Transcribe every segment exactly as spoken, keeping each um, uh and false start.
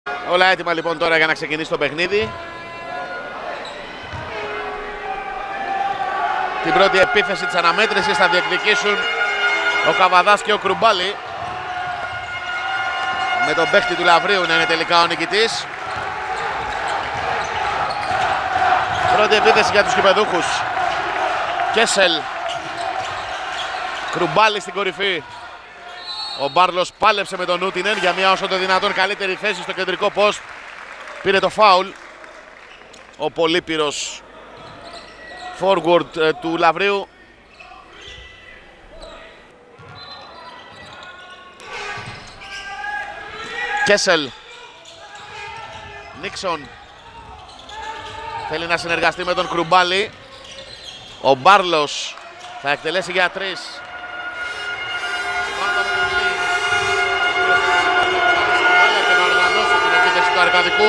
Όλα έτοιμα λοιπόν τώρα για να ξεκινήσει το παιχνίδι. Την πρώτη επίθεση της αναμέτρησης θα διεκδικήσουν ο Καβαδάς και ο Κρουμπάλι, με τον παίχτη του Λαβρίου να είναι τελικά ο νικητής. Πρώτη επίθεση για τους γηπεδούχους. Κέσελ, Κρουμπάλι στην κορυφή. Ο Μπάρλος πάλεψε με τον Νούτινεν για μια όσο το δυνατόν καλύτερη θέση στο κεντρικό post. Πήρε το φάουλ ο πολύπυρος forward ε, του Λαβρίου. Κέσελ, Νίξον θέλει να συνεργαστεί με τον Κρουμπάλι. Ο Μπάρλος θα εκτελέσει για τρεις. Και να οργανώσει την επίθεση του Αρκαδικού.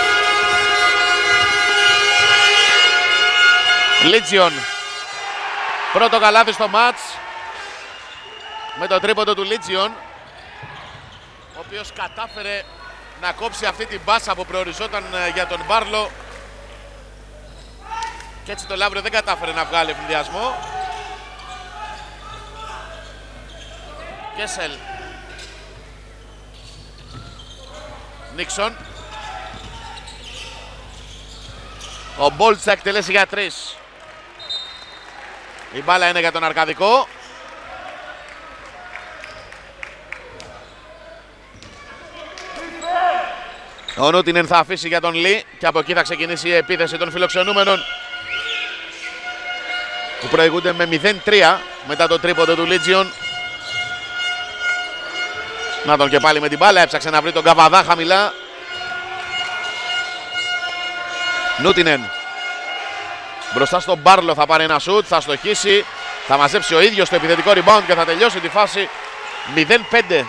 Λίτζιον, πρώτο καλάθι στο μάτς με το τρίποντο του Λίτζιον, ο οποίος κατάφερε να κόψει αυτή την μπάσα που προοριζόταν για τον Μπάρλο και έτσι το Λαύριο δεν κατάφερε να βγάλει ευνηδιασμό. Κέσελ, Νίξον, ο Μπόλτς θα εκτελέσει για τρεις. Η μπάλα είναι για τον Αρκαδικό. Ο Νούτινεν θα αφήσει για τον Λί και από εκεί θα ξεκινήσει η επίθεση των φιλοξενούμενων, που προηγούνται με μηδέν τρία μετά το τρίποντο του Λίτζιον. Να τον και πάλι με την μπάλα, έψαξε να βρει τον Καβαδά χαμηλά. Νούτινεν μπροστά στον Μπάρλο, θα πάρει ένα σουτ, θα στοχίσει, θα μαζέψει ο ίδιος το επιθετικό rebound και θα τελειώσει τη φάση μηδέν πέντε.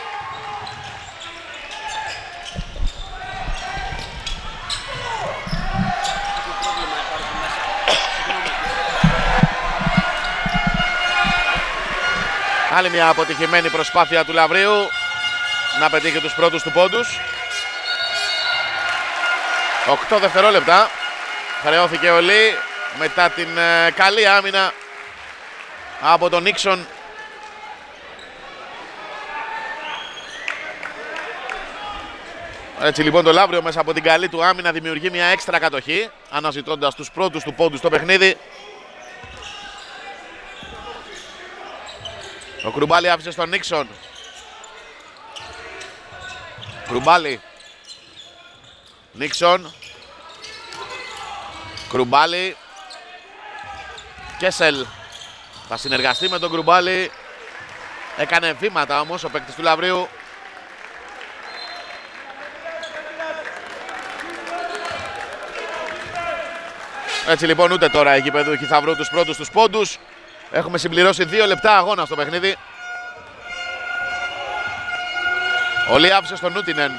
Άλλη μια αποτυχημένη προσπάθεια του Λαβρίου να πετύχει τους πρώτους του πόντους. οκτώ δευτερόλεπτα χρεώθηκε ο Λί μετά την ε, καλή άμυνα από τον Νίξον. Έτσι λοιπόν το Λαύριο μέσα από την καλή του άμυνα δημιουργεί μια έξτρα κατοχή, αναζητώντας τους πρώτους του πόντους στο παιχνίδι. Ο Κρουμπάλι άφησε στον Νίξον. Κρουμπάλι, Νίξον, Κρουμπάλι, Κέσελ θα συνεργαστεί με τον Κρουμπάλι. Έκανε βήματα όμως ο παίκτης του Λαβρίου. Έτσι λοιπόν ούτε τώρα οι γηπεδούχοι θα βρουν τους πρώτους τους πόντους. Έχουμε συμπληρώσει δύο λεπτά αγώνα στο παιχνίδι. Ο Λί άφησε στον Νούτινεν.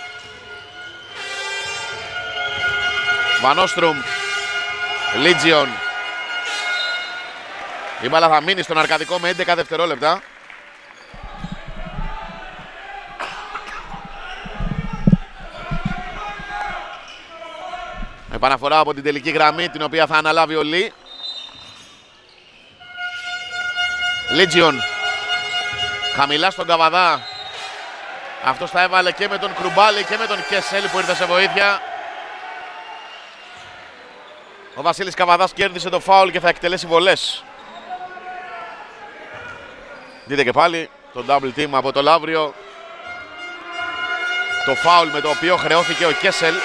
Βανόστρουμ, Λίτζιον. Η μπάλα θα μείνει στον Αρκαδικό με έντεκα δευτερόλεπτα. Επαναφορά από την τελική γραμμή, την οποία θα αναλάβει ο Λί. Λίτζιον χαμηλά στον Καβαδά. Αυτός θα έβαλε και με τον Κρουμπάλι και με τον Κέσελ που ήρθε σε βοήθεια. Ο Βασίλης Καβαδάς κέρδισε το φάουλ και θα εκτελέσει βολές. Δείτε και πάλι το double team από το Λαύριο. Το φάουλ με το οποίο χρεώθηκε ο Κέσελ.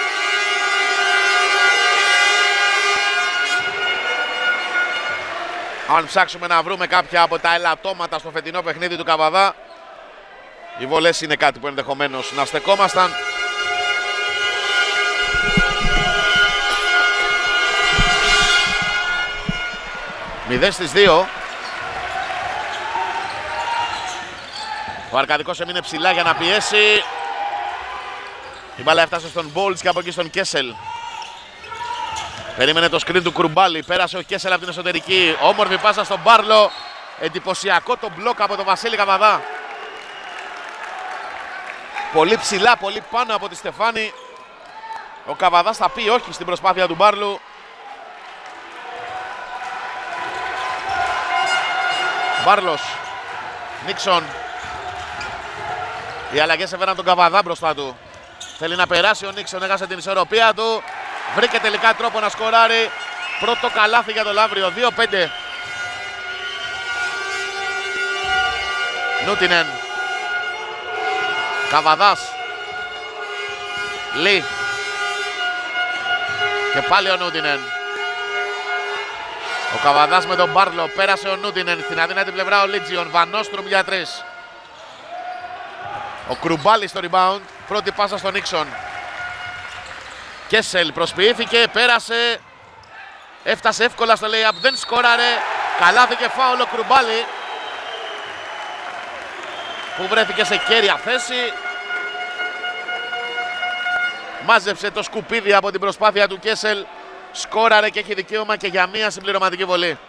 Αν ψάξουμε να βρούμε κάποια από τα ελαττώματα στο φετινό παιχνίδι του Καβαδά, οι βολές είναι κάτι που ενδεχομένως να στεκόμασταν. μηδέν στις δύο. Ο Αρκαδικός έμεινε ψηλά για να πιέσει. Η μπάλα έφτασε στον Μπόλτς και από εκεί στον Κέσελ. Περίμενε το screen του Κρουμπάλι, πέρασε ο Κέσελ από την εσωτερική. Όμορφη πάσα στον Μπάρλο. Εντυπωσιακό το μπλοκ από τον Βασίλη Καβαδά. Πολύ ψηλά, πολύ πάνω από τη Στεφάνη. Ο Καβαδάς θα πει όχι στην προσπάθεια του Μπάρλου. Μπάρλος, Νίξον. Οι αλλαγές έφεραν τον Καβαδά μπροστά του. Θέλει να περάσει ο Νίξον, έχασε την ισορροπία του. Βρήκε τελικά τρόπο να σκοράρει. Πρώτο καλάθι για το Λαύριο, δύο πέντε. Νούτινεν. Καβαδάς. Λί. Και πάλι ο Νούτινεν. Ο Καβαδάς με τον Μπάρλο. Πέρασε ο Νούτινεν. Στην αδύνατη πλευρά ο Λίτζιον. Βανόστρουμ για τρεις. Ο Κρουμπάλης στο rebound. Πρώτη πάσα στον Νίξον. Κέσελ προσποιήθηκε. Πέρασε. Έφτασε εύκολα στο lay-up. Δεν σκόραρε. Καλάθι και φάουλ ο Κρουμπάλη, που βρέθηκε σε κέρια θέση. Μάζεψε το σκουπίδι από την προσπάθεια του Κέσελ. Σκόραρε και έχει δικαίωμα και για μία συμπληρωματική βολή.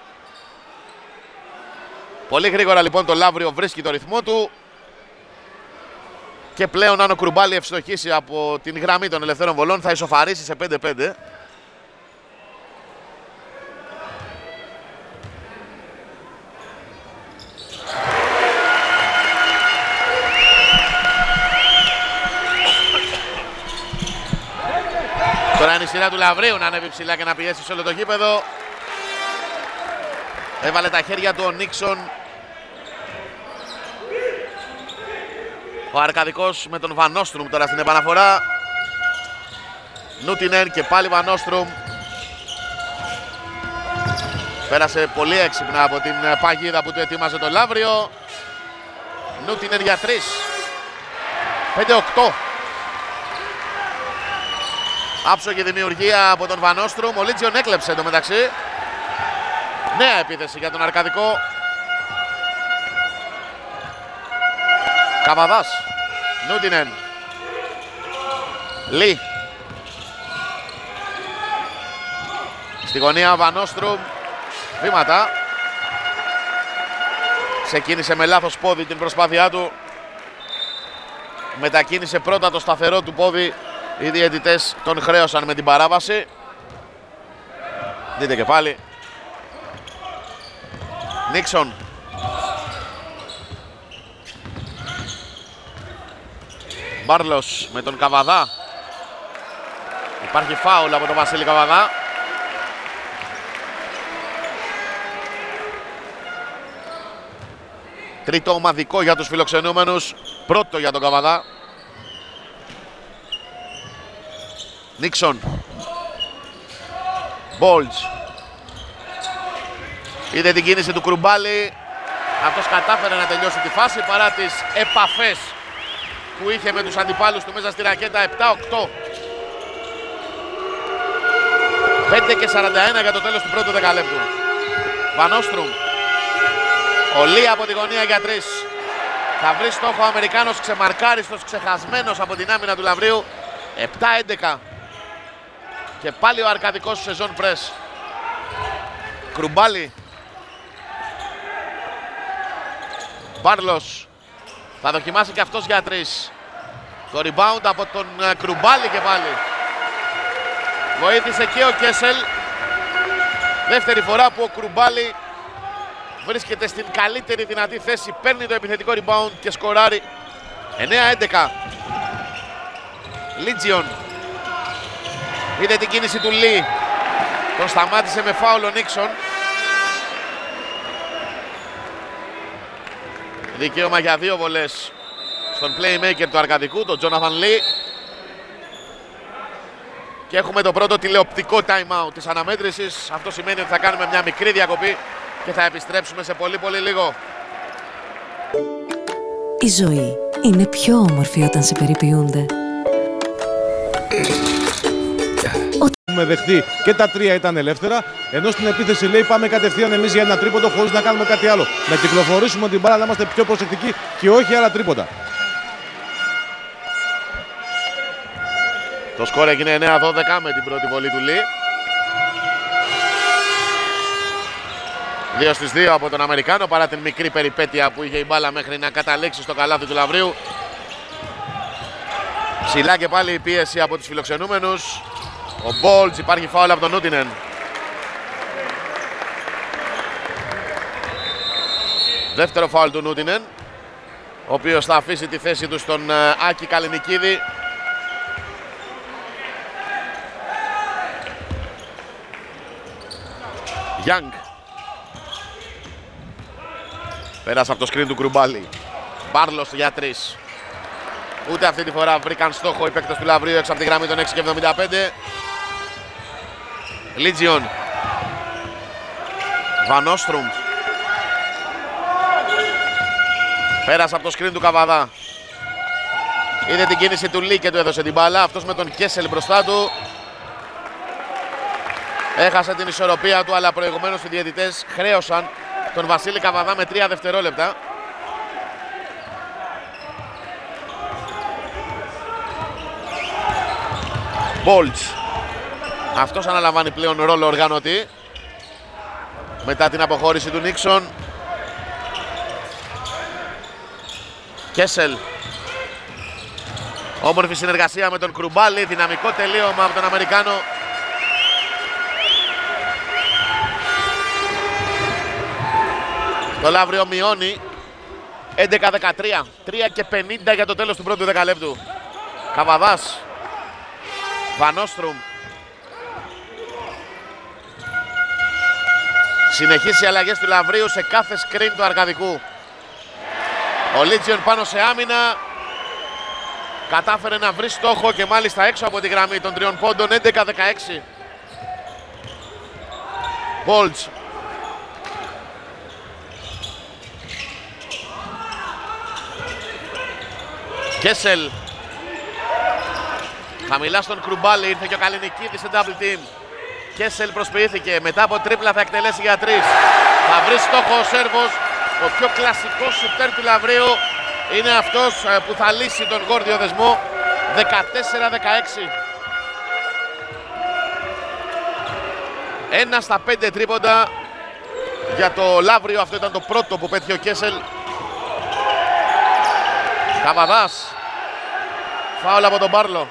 Πολύ γρήγορα λοιπόν το Λαύριο βρίσκει το ρυθμό του. Και πλέον αν ο Κρουμπάλη ευστοχίσει από την γραμμή των ελευθέρων βολών θα ισοφαρίσει σε πέντε πέντε. Τώρα είναι η σειρά του Λαυρίου να ανέβει ψηλά και να πιέσει σε όλο το γήπεδο. Έβαλε τα χέρια του ο Νίξον. Ο Αρκαδικός με τον Βανόστρουμ τώρα στην επαναφορά. Νούτινεν και πάλι Βανόστρουμ. Πέρασε πολύ έξυπνα από την παγίδα που του ετοίμαζε το Λαύριο. Νούτινεν για τρεις. πέντε οκτώ. Άψογη δημιουργία από τον Βανόστρουμ. Ο Λίτζιον έκλεψε εντωμεταξύ. Νέα επίθεση για τον Αρκαδικό. Καβαδάς. Νούτινεν. Λί. Στη γωνία Βανόστρουμ. Βήματα. Ξεκίνησε με λάθος πόδι την προσπάθειά του. Μετακίνησε πρώτα το σταθερό του πόδι. Οι διαιτητές τον χρέωσαν με την παράβαση. Δείτε και πάλι. Νίξον. Μπάρλος με τον Καβαδά. Υπάρχει φάουλ από τον Βασίλη Καβαδά. Τρίτο ομαδικό για τους φιλοξενούμενους. Πρώτο για τον Καβαδά. Νίξον. Μπόλτζ. Είδε την κίνηση του Κρουμπάλη. Αυτός κατάφερε να τελειώσει τη φάση παρά τις επαφές που είχε με τους αντιπάλους του μέσα στη ρακέτα. Επτά οκτώ. πέντε και σαράντα ένα για το τέλος του πρώτου δεκαλέπτου. Βανόστρουμ. Ο Λί από τη γωνία για τρεις. Θα βρει στόχο ο Αμερικάνος, ξεμαρκάριστος, ξεχασμένος από την άμυνα του Λαυρίου. επτά έντεκα. Και πάλι ο Αρκαδικός στο σεζόν πρες. Κρουμπάλη. Μπάρλος. Θα δοκιμάσει και αυτός για τρεις. Το rebound από τον Κρουμπάλη και πάλι. Βοήθησε και ο Κέσελ. Δεύτερη φορά που ο Κρουμπάλη βρίσκεται στην καλύτερη δυνατή θέση. Παίρνει το επιθετικό rebound και σκοράρει. εννέα έντεκα. Λίτζιον. Είδε την κίνηση του Λί. Τον σταμάτησε με φάουλ ο Νίξον. Δικαίωμα για δύο βολές στον playmaker του Αρκαδικού, τον Τζόναθαν Λί. Και έχουμε το πρώτο τηλεοπτικό time out της αναμέτρησης. Αυτό σημαίνει ότι θα κάνουμε μια μικρή διακοπή και θα επιστρέψουμε σε πολύ πολύ λίγο. Η ζωή είναι πιο όμορφη όταν σε περιποιούνται. Έχουμε δεχτεί και τα τρία ήταν ελεύθερα, ενώ στην επίθεση λέει πάμε κατευθείαν εμείς για ένα τρίποντο χωρίς να κάνουμε κάτι άλλο. Να κυκλοφορήσουμε την μπάλα, να είμαστε πιο προσεκτικοί και όχι άλλα τρίποτα. Το σκορ έγινε εννέα δώδεκα με την πρώτη βολή του Λί. δύο στις δύο από τον Αμερικάνο παρά την μικρή περιπέτεια που είχε η μπάλα μέχρι να καταλήξει στο καλάθι του Λαυρίου. Ψηλά και πάλι η πίεση από τους φιλοξενούμενους. Ο Μπόλτς, υπάρχει φάουλ από τον Νούτινεν. Δεύτερο φάουλ του Νούτινεν, ο οποίος θα αφήσει τη θέση του στον Άκη Καλινικίδη. Young. Πέρασε από το screen του Κρουμπάλη. Μπάρλος για τρεις. Ούτε αυτή τη φορά βρήκαν στόχο οι παίκτες του Λαυρίου έξω από τη γραμμή των έξι και εβδομήντα πέντε. Λίτζιον. Βανόστρουμ. Πέρασε από το screen του Καβαδά. Είδε την κίνηση του Λί και του έδωσε την μπάλα. Αυτός με τον Κέσελ μπροστά του. Έχασε την ισορροπία του, αλλά προηγουμένως οι διαιτητές χρέωσαν τον Βασίλη Καβαδά με τρία δευτερόλεπτα. Μπόλτς. Αυτός αναλαμβάνει πλέον ρόλο οργανωτή μετά την αποχώρηση του Νίξον. Κέσελ. Όμορφη συνεργασία με τον Κρουμπάλη. Δυναμικό τελείωμα από τον Αμερικάνο. Το Λαύριο μειώνει έντεκα δεκατρία. τρία και πενήντα για το τέλος του πρώτου δεκαλέπτου. Καβαδάς. Βανόστρουμ. Συνεχίσει οι αλλαγές του Λαυρίου σε κάθε σκριν του Αρκαδικού. Ο Λίτζιον πάνω σε άμυνα. Κατάφερε να βρει στόχο και μάλιστα έξω από τη γραμμή των τριών πόντων. έντεκα δεκαέξι. Μπόλτς. Κέσελ. Χαμηλά στον Κρουμπάλη, ήρθε και ο Καλινικίδης σε double team. Κέσελ προσποιήθηκε, μετά από τρίπλα θα εκτελέσει για τρεις. Θα βρει στόχο ο Σέρβος, ο πιο κλασικός σουτέρ του Λαυρίου. Είναι αυτός που θα λύσει τον γόρδιο δεσμό. δεκατέσσερα δεκαέξι. Ένα στα πέντε τρίποντα για το Λαύριο. Αυτό ήταν το πρώτο που πέτυχε ο Κέσελ. Καβαδάς. Φάουλ από τον Μπάρλο.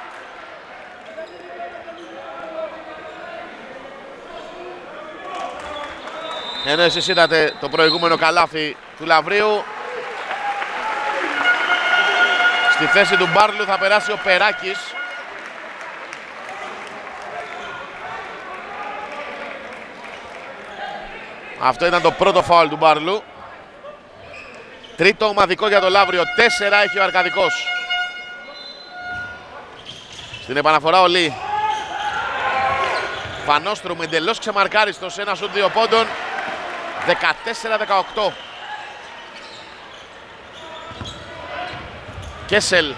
Ενώ εσείς είδατε το προηγούμενο καλάθι του Λαυρίου, στη θέση του Μπάρλου θα περάσει ο Περάκης. Αυτό ήταν το πρώτο φάουλ του Μπάρλου. Τρίτο ομαδικό για το Λαύριο. Τέσσερα έχει ο Αρκαδικός. Στην επαναφορά ο Λί. Φανόστρουμ εντελώς ξεμαρκάριστος, ένα σουτ δύο πόντων. δεκατέσσερα δεκαοκτώ. Κέσελ.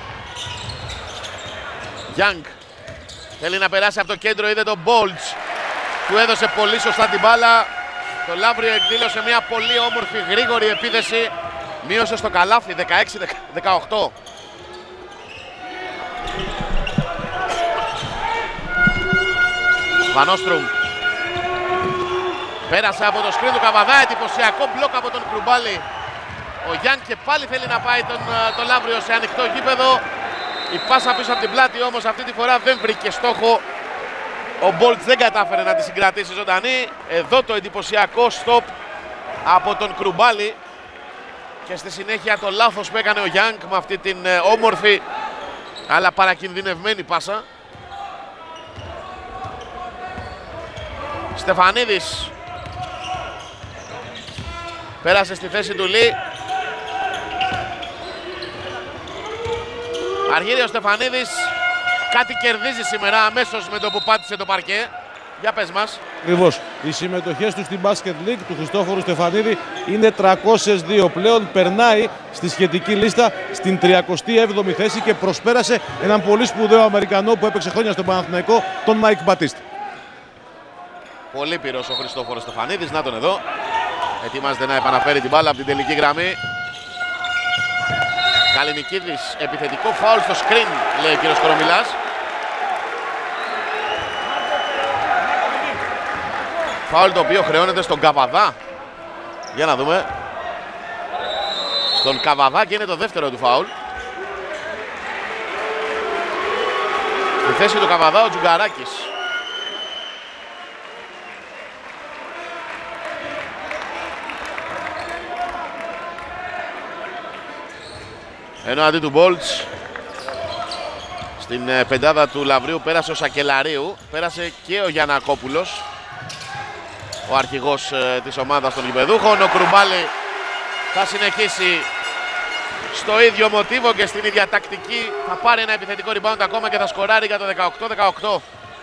Young. Θέλει να περάσει από το κέντρο, είδε τον Μπόλτς. Του έδωσε πολύ σωστά την μπάλα. Το Λαύριο εκδήλωσε μια πολύ όμορφη γρήγορη επίθεση. Μείωσε στο καλάθι δεκαέξι δεκαοκτώ. Βανόστρουμ. Πέρασε από το σκριν του Καβαδά. Εντυπωσιακό μπλοκ από τον Κρουμπάλη. Ο Γιάνν και πάλι θέλει να πάει τον, το Λαύριο σε ανοιχτό γήπεδο. Η πάσα πίσω από την πλάτη όμως αυτή τη φορά δεν βρήκε στόχο. Ο Μπόλτς δεν κατάφερε να τη συγκρατήσει ζωντανή. Εδώ το εντυπωσιακό stop από τον Κρουμπάλη. Και στη συνέχεια το λάθος που έκανε ο Γιάνγκ με αυτή την όμορφη αλλά παρακινδυνευμένη πάσα. Στεφανίδης. Πέρασε στη θέση του Λί. Αργύρι ο Στεφανίδης. Κάτι κερδίζει σήμερα αμέσως με το που πάτησε το παρκέ. Για πες μας. Ακριβώς. Οι συμμετοχές του στην Basket League του Χριστόφορου Στεφανίδη είναι τριακόσιες δύο. Πλέον περνάει στη σχετική λίστα στην τριακοστή έβδομη θέση και προσπέρασε έναν πολύ σπουδαίο Αμερικανό που έπαιξε χρόνια στον Παναθηναϊκό, τον Μάικ Μπατίστ. Πολύ πυρός ο Χριστόφορος Στεφανίδης. Να τον εδώ. Ετοιμάζεται να επαναφέρει την μπάλα από την τελική γραμμή. Καλινικίδης, επιθετικό φάουλ στο screen, λέει ο κύριος Κορομιλάς. Φάουλ το οποίο χρεώνεται στον Καβαδά. Για να δούμε. Στον Καβαδά και είναι το δεύτερο του φάουλ. θέση του Καβαδά ο Τζουγκαράκης. Ενώ αντί του Μπόλτς στην ε, πεντάδα του Λαβρίου πέρασε ο Σακελαρίου, πέρασε και ο Γιαννακόπουλος, ο αρχηγός ε, της ομάδας των γηπεδούχων. Ο Κρουμπάλη θα συνεχίσει στο ίδιο μοτίβο και στην ίδια τακτική. Θα πάρει ένα επιθετικό rebound ακόμα και θα σκοράρει για το δεκαοκτώ δεκαοκτώ.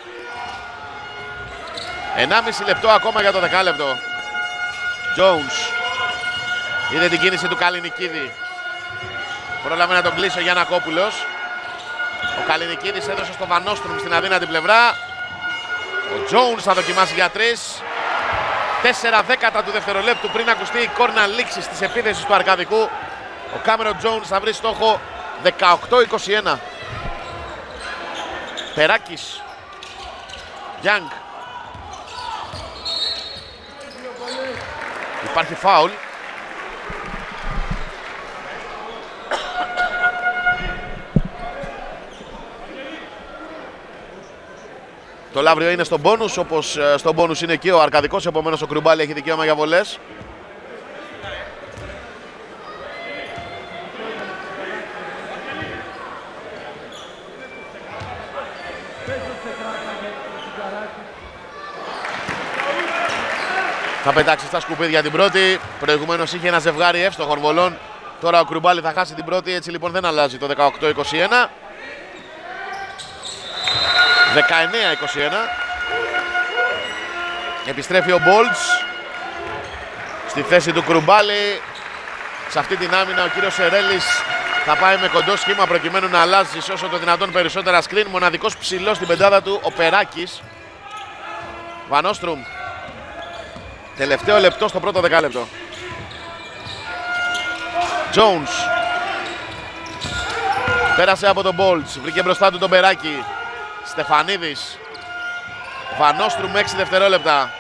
ενάμιση λεπτό ακόμα για το δεκάλεπτο. Jones είδε την κίνηση του Καλινικίδη. Πρόλαβε να τον κλείσει ο Γιαννακόπουλος. Ο Καλινικίδης έδωσε στο Βανόστρουμ στην αδύνατη πλευρά. Ο Jones θα δοκιμάσει για τρεις. Τέσσερα δέκατα του δευτερολέπτου πριν ακουστεί η κόρνα λήξης της επίθεσης του Αρκαδικού. Ο Κάμερον Jones θα βρει στόχο δεκαοκτώ είκοσι ένα. Περάκης. Young. Υπάρχει φάουλ. Το Λαύριο είναι στον μπόνους, όπως στον μπόνους είναι και ο Αρκαδικός, επομένως ο Κρουμπάλη έχει δικαίωμα για βολές. Θα πετάξει στα σκουπίδια την πρώτη. Προηγουμένως είχε ένα ζευγάρι εύστοχων βολών. Τώρα ο Κρουμπάλη θα χάσει την πρώτη, έτσι λοιπόν δεν αλλάζει το δεκαοκτώ είκοσι ένα. δεκαεννέα είκοσι ένα. Επιστρέφει ο Μπόλτς στη θέση του Κρουμπάλη. Σε αυτή την άμυνα ο κύριος Σερέλης θα πάει με κοντό σχήμα προκειμένου να αλλάζει όσο το δυνατόν περισσότερα screen. Μοναδικός ψηλός στην πεντάδα του ο Περάκης. Βανόστρουμ. Τελευταίο λεπτό στο πρώτο δεκάλεπτο. Jones. Πέρασε από τον Bolts. Βρήκε μπροστά του τον Περάκη. Στεφανίδης. Βανόστρουμ έξι δευτερόλεπτα.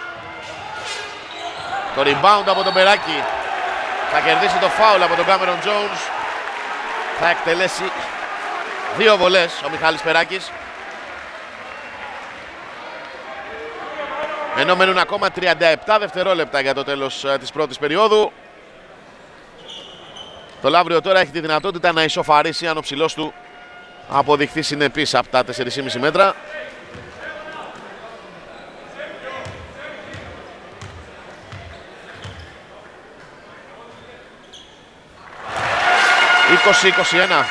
Το rebound από τον Περάκη. Θα κερδίσει το foul από τον Cameron Jones. Θα εκτελέσει δύο βολές ο Μιχάλης Περάκης. Ενώ μένουν ακόμα τριάντα επτά δευτερόλεπτα για το τέλος uh, της πρώτης περίοδου. Το Λαύριο τώρα έχει τη δυνατότητα να ισοφαρίσει αν ο ψηλός του αποδειχθεί συνεπής από τα τέσσερα κόμμα πέντε μέτρα. είκοσι είκοσι ένα.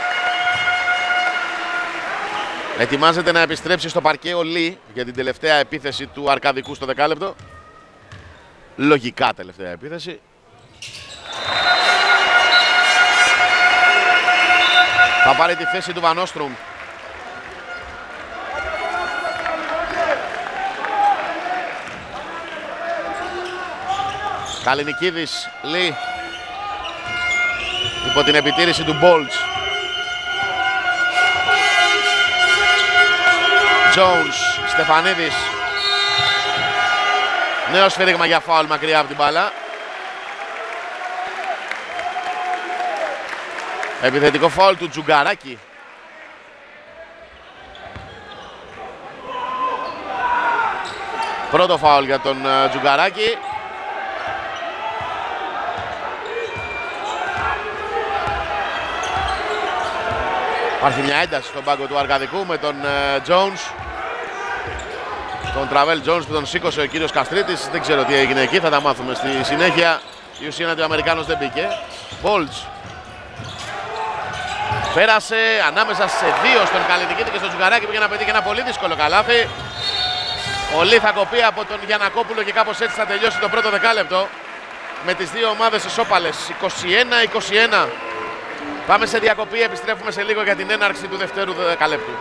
Ετοιμάζεται να επιστρέψει στο παρκέ ο Λί για την τελευταία επίθεση του Αρκαδικού στο δεκάλεπτο. Λογικά τελευταία επίθεση. Θα πάρει τη θέση του Βανόστρουμ. Καλινικίδης, Λί. Υπό την επιτήρηση του Bolts. Jones, Στεφανίδης. Νέο σφύριγμα για φάουλ μακριά από την μπάλα. Επιθετικό φάουλ του Τζουγκαράκη. Πρώτο φάουλ για τον uh, Τζουγκαράκη. Υπάρχει μια ένταση στον πάγκο του Αρκαδικού με τον uh, Jones. Τον Τραβέλ Jones που τον σήκωσε ο κύριος Καστρίτης. Δεν ξέρω τι έγινε εκεί, θα τα μάθουμε στη συνέχεια. Η ουσία είναι ότι ο Αμερικάνος δεν μπήκε. Bolts. Πέρασε ανάμεσα σε δύο στον Καλινικίδη και στον Τζουγκαράκη που για να πετύχει ένα πολύ δύσκολο καλάθι. Ο Λί θα κοπεί από τον Γιαννακόπουλο και κάπως έτσι θα τελειώσει το πρώτο δεκάλεπτο. Με τις δύο ομάδες ισόπαλες, είκοσι ένα είκοσι ένα. Πάμε σε διακοπή, επιστρέφουμε σε λίγο για την έναρξη του δευτέρου δεκαλέπτου.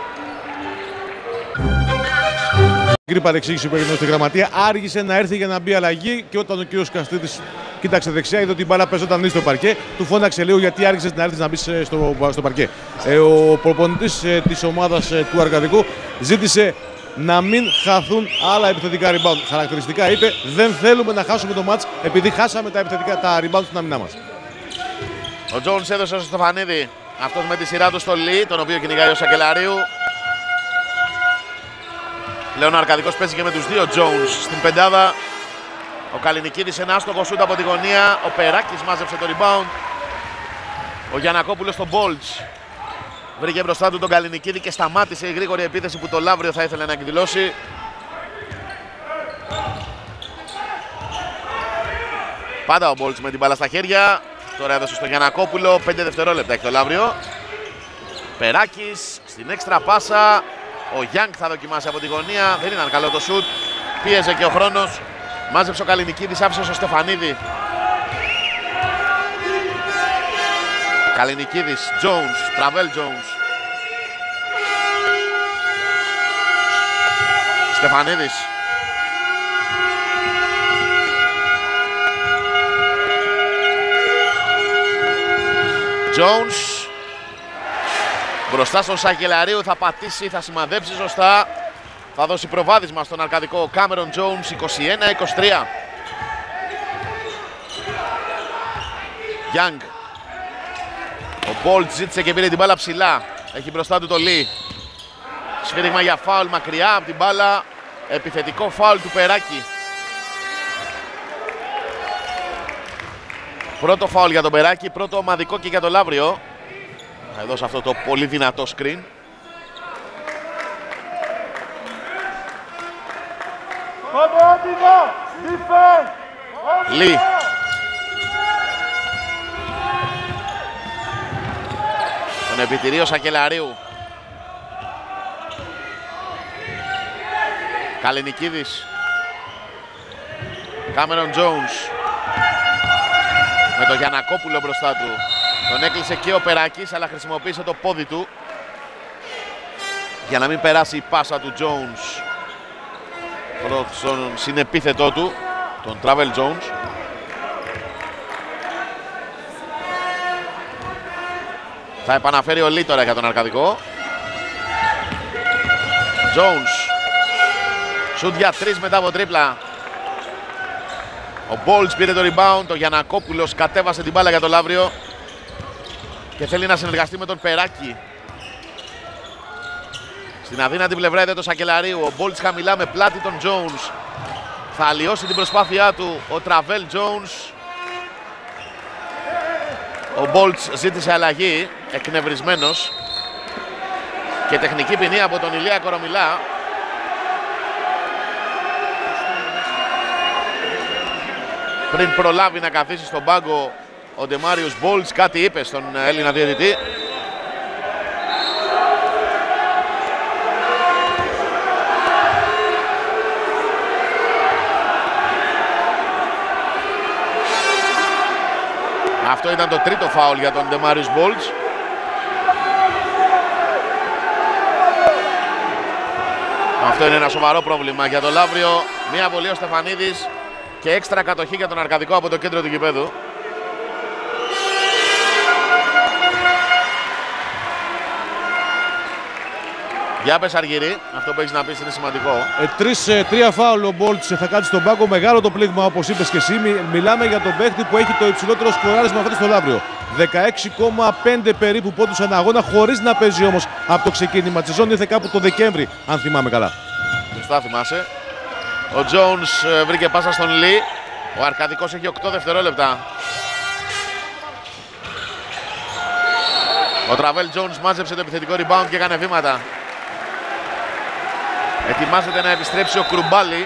Κύριε παρεξήγηση που έγινε στη γραμματεία, άργησε να έρθει για να μπει αλλαγή και όταν ο κύριος Καστρίτης κοίταξε δεξιά, είδε ότι η μπάλα παίζονταν ήδη στο παρκέ. Του φώναξε λίγο γιατί άργησε να έρθει να μπει στο, στο παρκέ. Ε, ο προπονητής ε, της ομάδας ε, του Αρκαδικού ζήτησε να μην χαθούν άλλα επιθετικά rebound. Χαρακτηριστικά είπε: δεν θέλουμε να χάσουμε το μάτς επειδή χάσαμε τα επιθετικά τα rebound στην άμυνά μας. Ο Jones έδωσε στο Στεφανίδη. Αυτός με τη σειρά του στο Λί, τον οποίο κυνηγάει ο Σακελαρίου. Πλέον ο Αρκαδικός παίζει και με τους δύο Jones στην πεντάδα. Ο Καλινικίδης ένα άστοχο σούτ από τη γωνία. Ο Περάκης μάζεψε το rebound. Ο Γιαννακόπουλος στον Bolts. Βρήκε μπροστά του τον Καλινικίδη και σταμάτησε η γρήγορη επίθεση που το Λαύριο θα ήθελε να εκδηλώσει. Πάντα ο Bolts με την μπάλα στα χέρια. Τώρα έδωσε στο Γιαννακόπουλο. πέντε δευτερόλεπτα έχει το Λαύριο. Περάκης στην έξτρα πάσα. Ο Γιάνγκ θα δοκιμάσει από τη γωνία. Δεν ήταν καλό το σουτ. Πίεζε και ο χρόνος. Μάζεψε ο Καλινικίδης, άφησε στο Στεφανίδη. Καλινικίδης, Jones, Τραβέλ Jones. Στεφανίδης. Jones. Μπροστά στον Σακελαρίου, θα πατήσει, θα σημαδέψει σωστά. Θα δώσει προβάδισμα στον Αρκαδικό Κάμερον Jones, είκοσι ένα είκοσι τρία. Young. Ο Bolts ζήτησε και πήρε την μπάλα ψηλά. Έχει μπροστά του το Λί. Σφύριγμα για φάουλ μακριά από την μπάλα. Επιθετικό φάουλ του Περάκη. Πρώτο φάουλ για τον Περάκη, πρώτο ομαδικό και για το Λαύριο. Εδώ σε αυτό το πολύ δυνατό screen. Λί. Τον επιτηρεί ο Σακελαρίου. Καλινικίδης. Κάμερον Jones. Με τον Γιαννακόπουλο μπροστά του. Τον έκλεισε και ο Περάκης, αλλά χρησιμοποίησε το πόδι του για να μην περάσει η πάσα του Jones στον συνεπίθετό του, τον Travel Jones. Θα επαναφέρει ο Λί τώρα για τον Αρκαδικό. Jones. Σουτ για τρεις μετά από τρίπλα. Ο Bolts πήρε το rebound, ο Γιαννακόπουλος κατέβασε την μπάλα για το Λαύριο και θέλει να συνεργαστεί με τον Περάκη. Στην αδύνατη πλευρά είδε το Σακελαρίου. Ο Bolts χαμηλά με πλάτη τον Jones. Θα αλλοιώσει την προσπάθειά του ο Τραβέλ Jones. Ο Bolts ζήτησε αλλαγή, εκνευρισμένος. Και τεχνική ποινή από τον Ηλία Κορομιλά. Πριν προλάβει να καθίσει στον πάγκο ο Ντεμάριους Bolts, κάτι είπε στον Έλληνα διαιτητή. Αυτό ήταν το τρίτο φάουλ για τον Ντεμάριους Bolts. Αυτό είναι ένα σοβαρό πρόβλημα για το Λαύριο. Μία βολή ο Στεφανίδης και έξτρα κατοχή για τον Αρκαδικό από το κέντρο του γηπέδου. Για πες Αργυρή, αυτό που έχεις να πεις είναι σημαντικό. Ε, τρεις, ε, τρία φάουλ ο Bolts θα κάτσει στον πάγκο. Μεγάλο το πλήγμα όπως είπες και εσύ. Μιλάμε για τον παίχτη που έχει το υψηλότερο σκοράρισμα αυτό στο Λαύριο. δεκαέξι κόμμα πέντε περίπου πόντους ανά αγώνα, χωρίς να παίζει όμως από το ξεκίνημα της σεζόν. Ήρθε κάπου το Δεκέμβρη, αν θυμάμαι καλά. Σωστά θυμάσαι. Ο Jones βρήκε πάσα στον Λί. Ο Αρκαδικός έχει οκτώ δευτερόλεπτα. Ο Τραβέλ Jones μάζεψε το επιθετικό rebound και έκανε βήματα. Ετοιμάζεται να επιστρέψει ο Κρουμπάλι.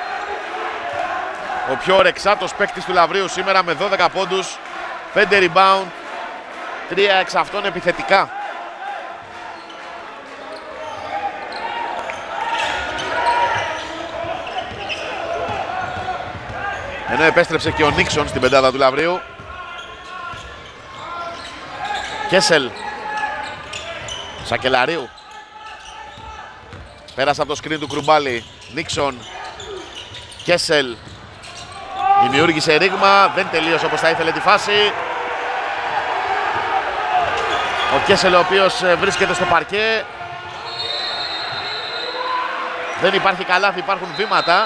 Ο πιο ορεξάτος παίκτης του Λαυρίου σήμερα με δώδεκα πόντους, πέντε rebound, τρία εξ αυτών επιθετικά. Ενώ επέστρεψε και ο Νίξον στην πεντάδα του Λαυρίου. Κέσελ. Σακελαρίου. Πέρασε από το screen του Κρουμπάλι. Νίξον. Κέσελ. Δημιούργησε ρήγμα. Δεν τελείωσε όπως θα ήθελε τη φάση. Ο Κέσελ ο οποίος βρίσκεται στο παρκέ. Δεν υπάρχει καλάθι, υπάρχουν βήματα.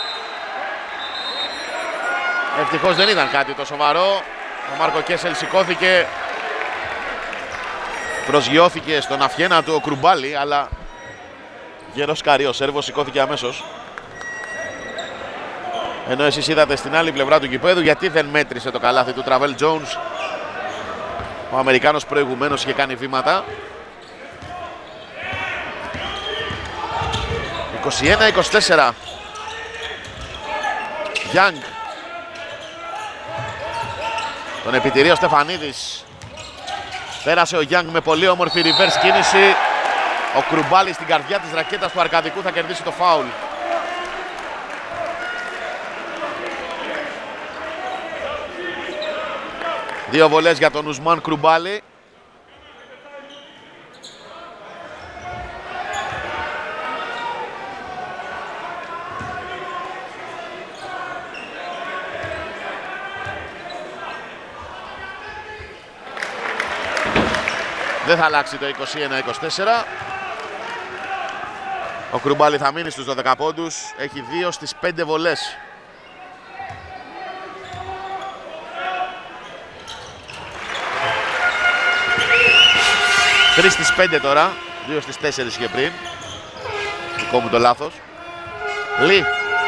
Ευτυχώς δεν ήταν κάτι το σοβαρό. Ο Μάρκο Κέσελ σηκώθηκε. Προσγειώθηκε στον αυχένα του ο Κρουμπάλι, αλλά Γερός Καρύ, ο Σέρβος σηκώθηκε αμέσως. Ενώ εσείς είδατε στην άλλη πλευρά του γηπέδου γιατί δεν μέτρησε το καλάθι του Τραβέλ Τζόουνς. Ο Αμερικάνος προηγουμένως είχε κάνει βήματα. είκοσι ένα είκοσι τέσσερα. Young. Τον επιτηρεί ο Στεφανίδης. Πέρασε ο Young με πολύ όμορφη reverse κίνηση. Ο Κρουμπάλης στην καρδιά της ρακέτας του Αρκαδικού θα κερδίσει το φάουλ. Δύο βολές για τον Ουσμάν Κρουμπάλη. Δεν θα αλλάξει το είκοσι ένα είκοσι τέσσερα. Ο Κρουμπάλη θα μείνει στους δώδεκα πόντους. Έχει δύο στις πέντε βολές. τρεις στις πέντε τώρα. δύο στις τέσσερα είχε πριν. Δικό μου το λάθος. Λι.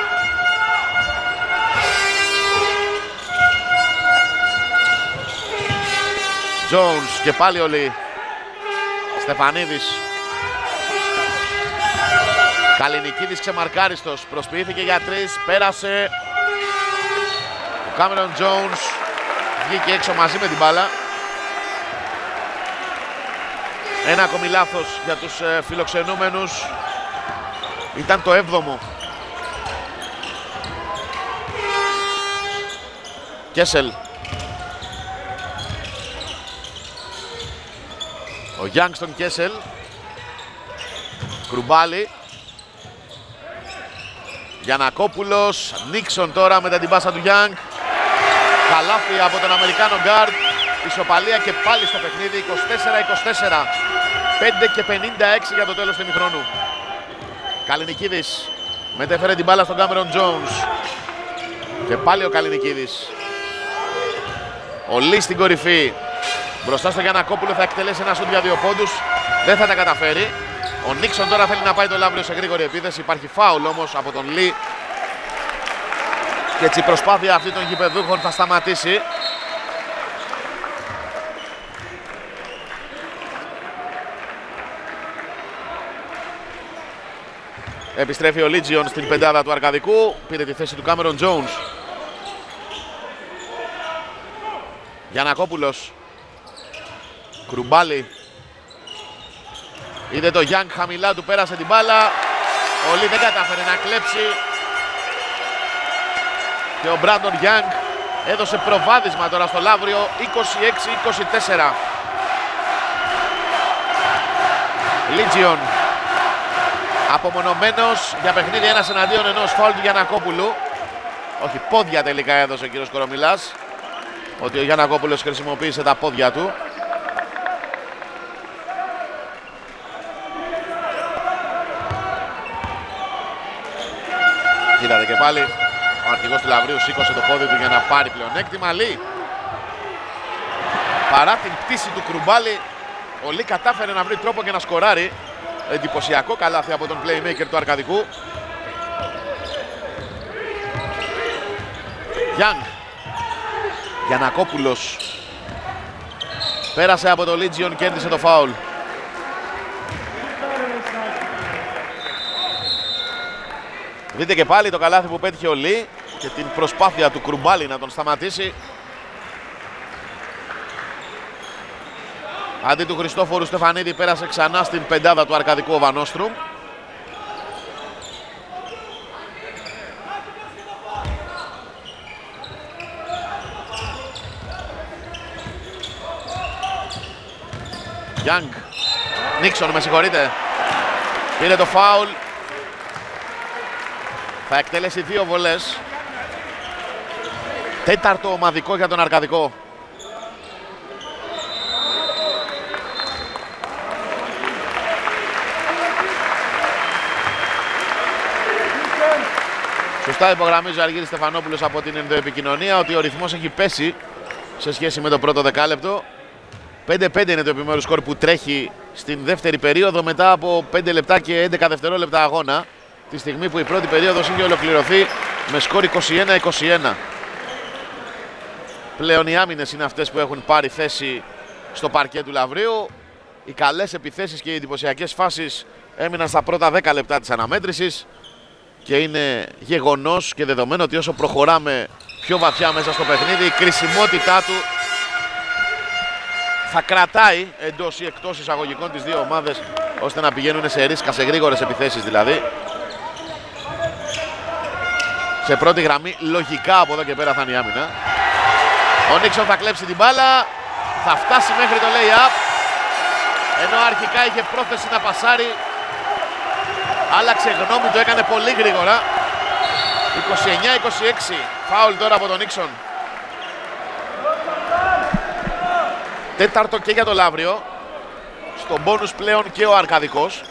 Jones και πάλι ο Λι. Στεφανίδης. Καλινικίδης ξεμαρκάριστος. Προσποιήθηκε για τρεις. Πέρασε. Ο Κάμερον Jones βγήκε έξω μαζί με την μπάλα. Ένα ακόμη λάθος για τους ε, φιλοξενούμενους. Ήταν το έβδομο. Κέσελ. Ο Young στον Κέσελ. Κρουμπάλη. Γιαννακόπουλος. Νίξον τώρα μετά την πάσα του Young. Καλάθι από τον Αμερικάνο γκάρντ. Ισοπαλία και πάλι στο παιχνίδι. είκοσι τέσσερα είκοσι τέσσερα. πέντε και πενήντα έξι για το τέλος του ημιχρόνου. Καλινικίδης μετέφερε την μπάλα στον Κάμερον Jones. Και πάλι ο Καλινικίδης. Ο Λί στην κορυφή. Μπροστά στο Γιαννακόπουλο θα εκτελέσει ένα σουτ για δύο πόντους. Δεν θα τα καταφέρει. Ο Νίξον τώρα θέλει να πάει το λαύριο σε γρήγορη επίθεση. Υπάρχει φάουλ όμως από τον Λί. Και έτσι η προσπάθεια αυτή των γηπεδούχων θα σταματήσει. Επιστρέφει ο Λίτζιον στην πεντάδα του Αρκαδικού. Πήρε τη θέση του Κάμερον Jones. Γιαννακόπουλος. Κρουμπάλη. Είδε το Young χαμηλά, του πέρασε την μπάλα. Ο Λί δεν κατάφερε να κλέψει. Και ο Μπράντον Young έδωσε προβάδισμα τώρα στο λαύριο. είκοσι έξι είκοσι τέσσερα. Λίτζιον. Απομονωμένος για παιχνίδι ένας εναντίον ενός, φάουλ του Γιαννακόπουλου. Όχι, πόδια τελικά έδωσε ο κύριος Κορομιλάς. Ότι ο Γιαννακόπουλος χρησιμοποίησε τα πόδια του. Κοίτατε και πάλι, ο αρχηγός του Λαυρίου σήκωσε το πόδι του για να πάρει πλεονέκτημα. Λί. Παρά την πτήση του Κρουμπάλη, ο Λί κατάφερε να βρει τρόπο και να σκοράρει. Εντυπωσιακό καλάθι από τον playmaker του Αρκαδικού. Young. Γιαννακόπουλος. Πέρασε από το Legion, κέρδισε το φάουλ. Δείτε και πάλι το καλάθι που πέτυχε ο Λί και την προσπάθεια του Κρουμπάλη να τον σταματήσει. Αντί του Χριστόφορου Στεφανίδη πέρασε ξανά στην πεντάδα του Αρκαδικού ο Βανόστρουμ. Young. Νίξον, με συγχωρείτε. Πήρε το φάουλ. Θα εκτελέσει δύο βολές. Τέταρτο ομαδικό για τον Αρκαδικό. Σωστά υπογραμμίζει ο Αργύρης Στεφανόπουλος από την ενδοεπικοινωνία ότι ο ρυθμός έχει πέσει σε σχέση με το πρώτο δεκάλεπτο. πέντε πέντε είναι το επιμέρους σκορ που τρέχει στην δεύτερη περίοδο μετά από πέντε λεπτά και έντεκα δευτερόλεπτα αγώνα, τη στιγμή που η πρώτη περίοδος είχε ολοκληρωθεί με σκορ είκοσι ένα είκοσι ένα. Πλέον οι άμυνες είναι αυτές που έχουν πάρει θέση στο παρκέ του Λαυρίου. Οι καλές επιθέσεις και οι εντυπωσιακές φάσεις έμειναν στα πρώτα δέκα λεπτά της αναμέτρησης και είναι γεγονός και δεδομένο ότι όσο προχωράμε πιο βαθιά μέσα στο παιχνίδι, η κρισιμότητά του θα κρατάει εντός ή εκτός εισαγωγικών τις δύο ομάδες, ώστε να πηγαίνουν σε ρίσκα, σε γρήγορες επιθέσεις δηλαδή. Σε πρώτη γραμμή λογικά από εδώ και πέρα θα είναι η άμυνα. Ο Νίξον θα κλέψει την μπάλα, θα φτάσει μέχρι το lay-up, ενώ αρχικά είχε πρόθεση να πασάρει. Άλλαξε γνώμη, το έκανε πολύ γρήγορα. είκοσι εννιά είκοσι έξι, φάουλ τώρα από τον Νίξον. Τέταρτο και για το Λαύριο. Στον μπόνους πλέον και ο Αρκαδικός.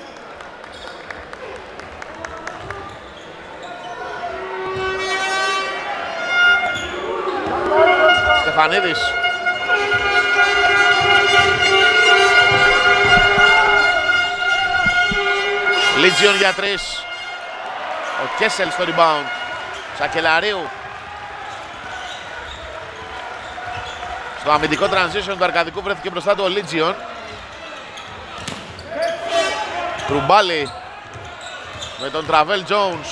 Στεφανίδης. Λίτζιον για τρεις. Ο Κέσελ στο rebound. Σακελαρίου. Στο αμυντικό transition του Αρκαδικού βρέθηκε μπροστά του ο Λίτζιον. Κρουμπάλι με τον Τραβέλ Τζόουνς.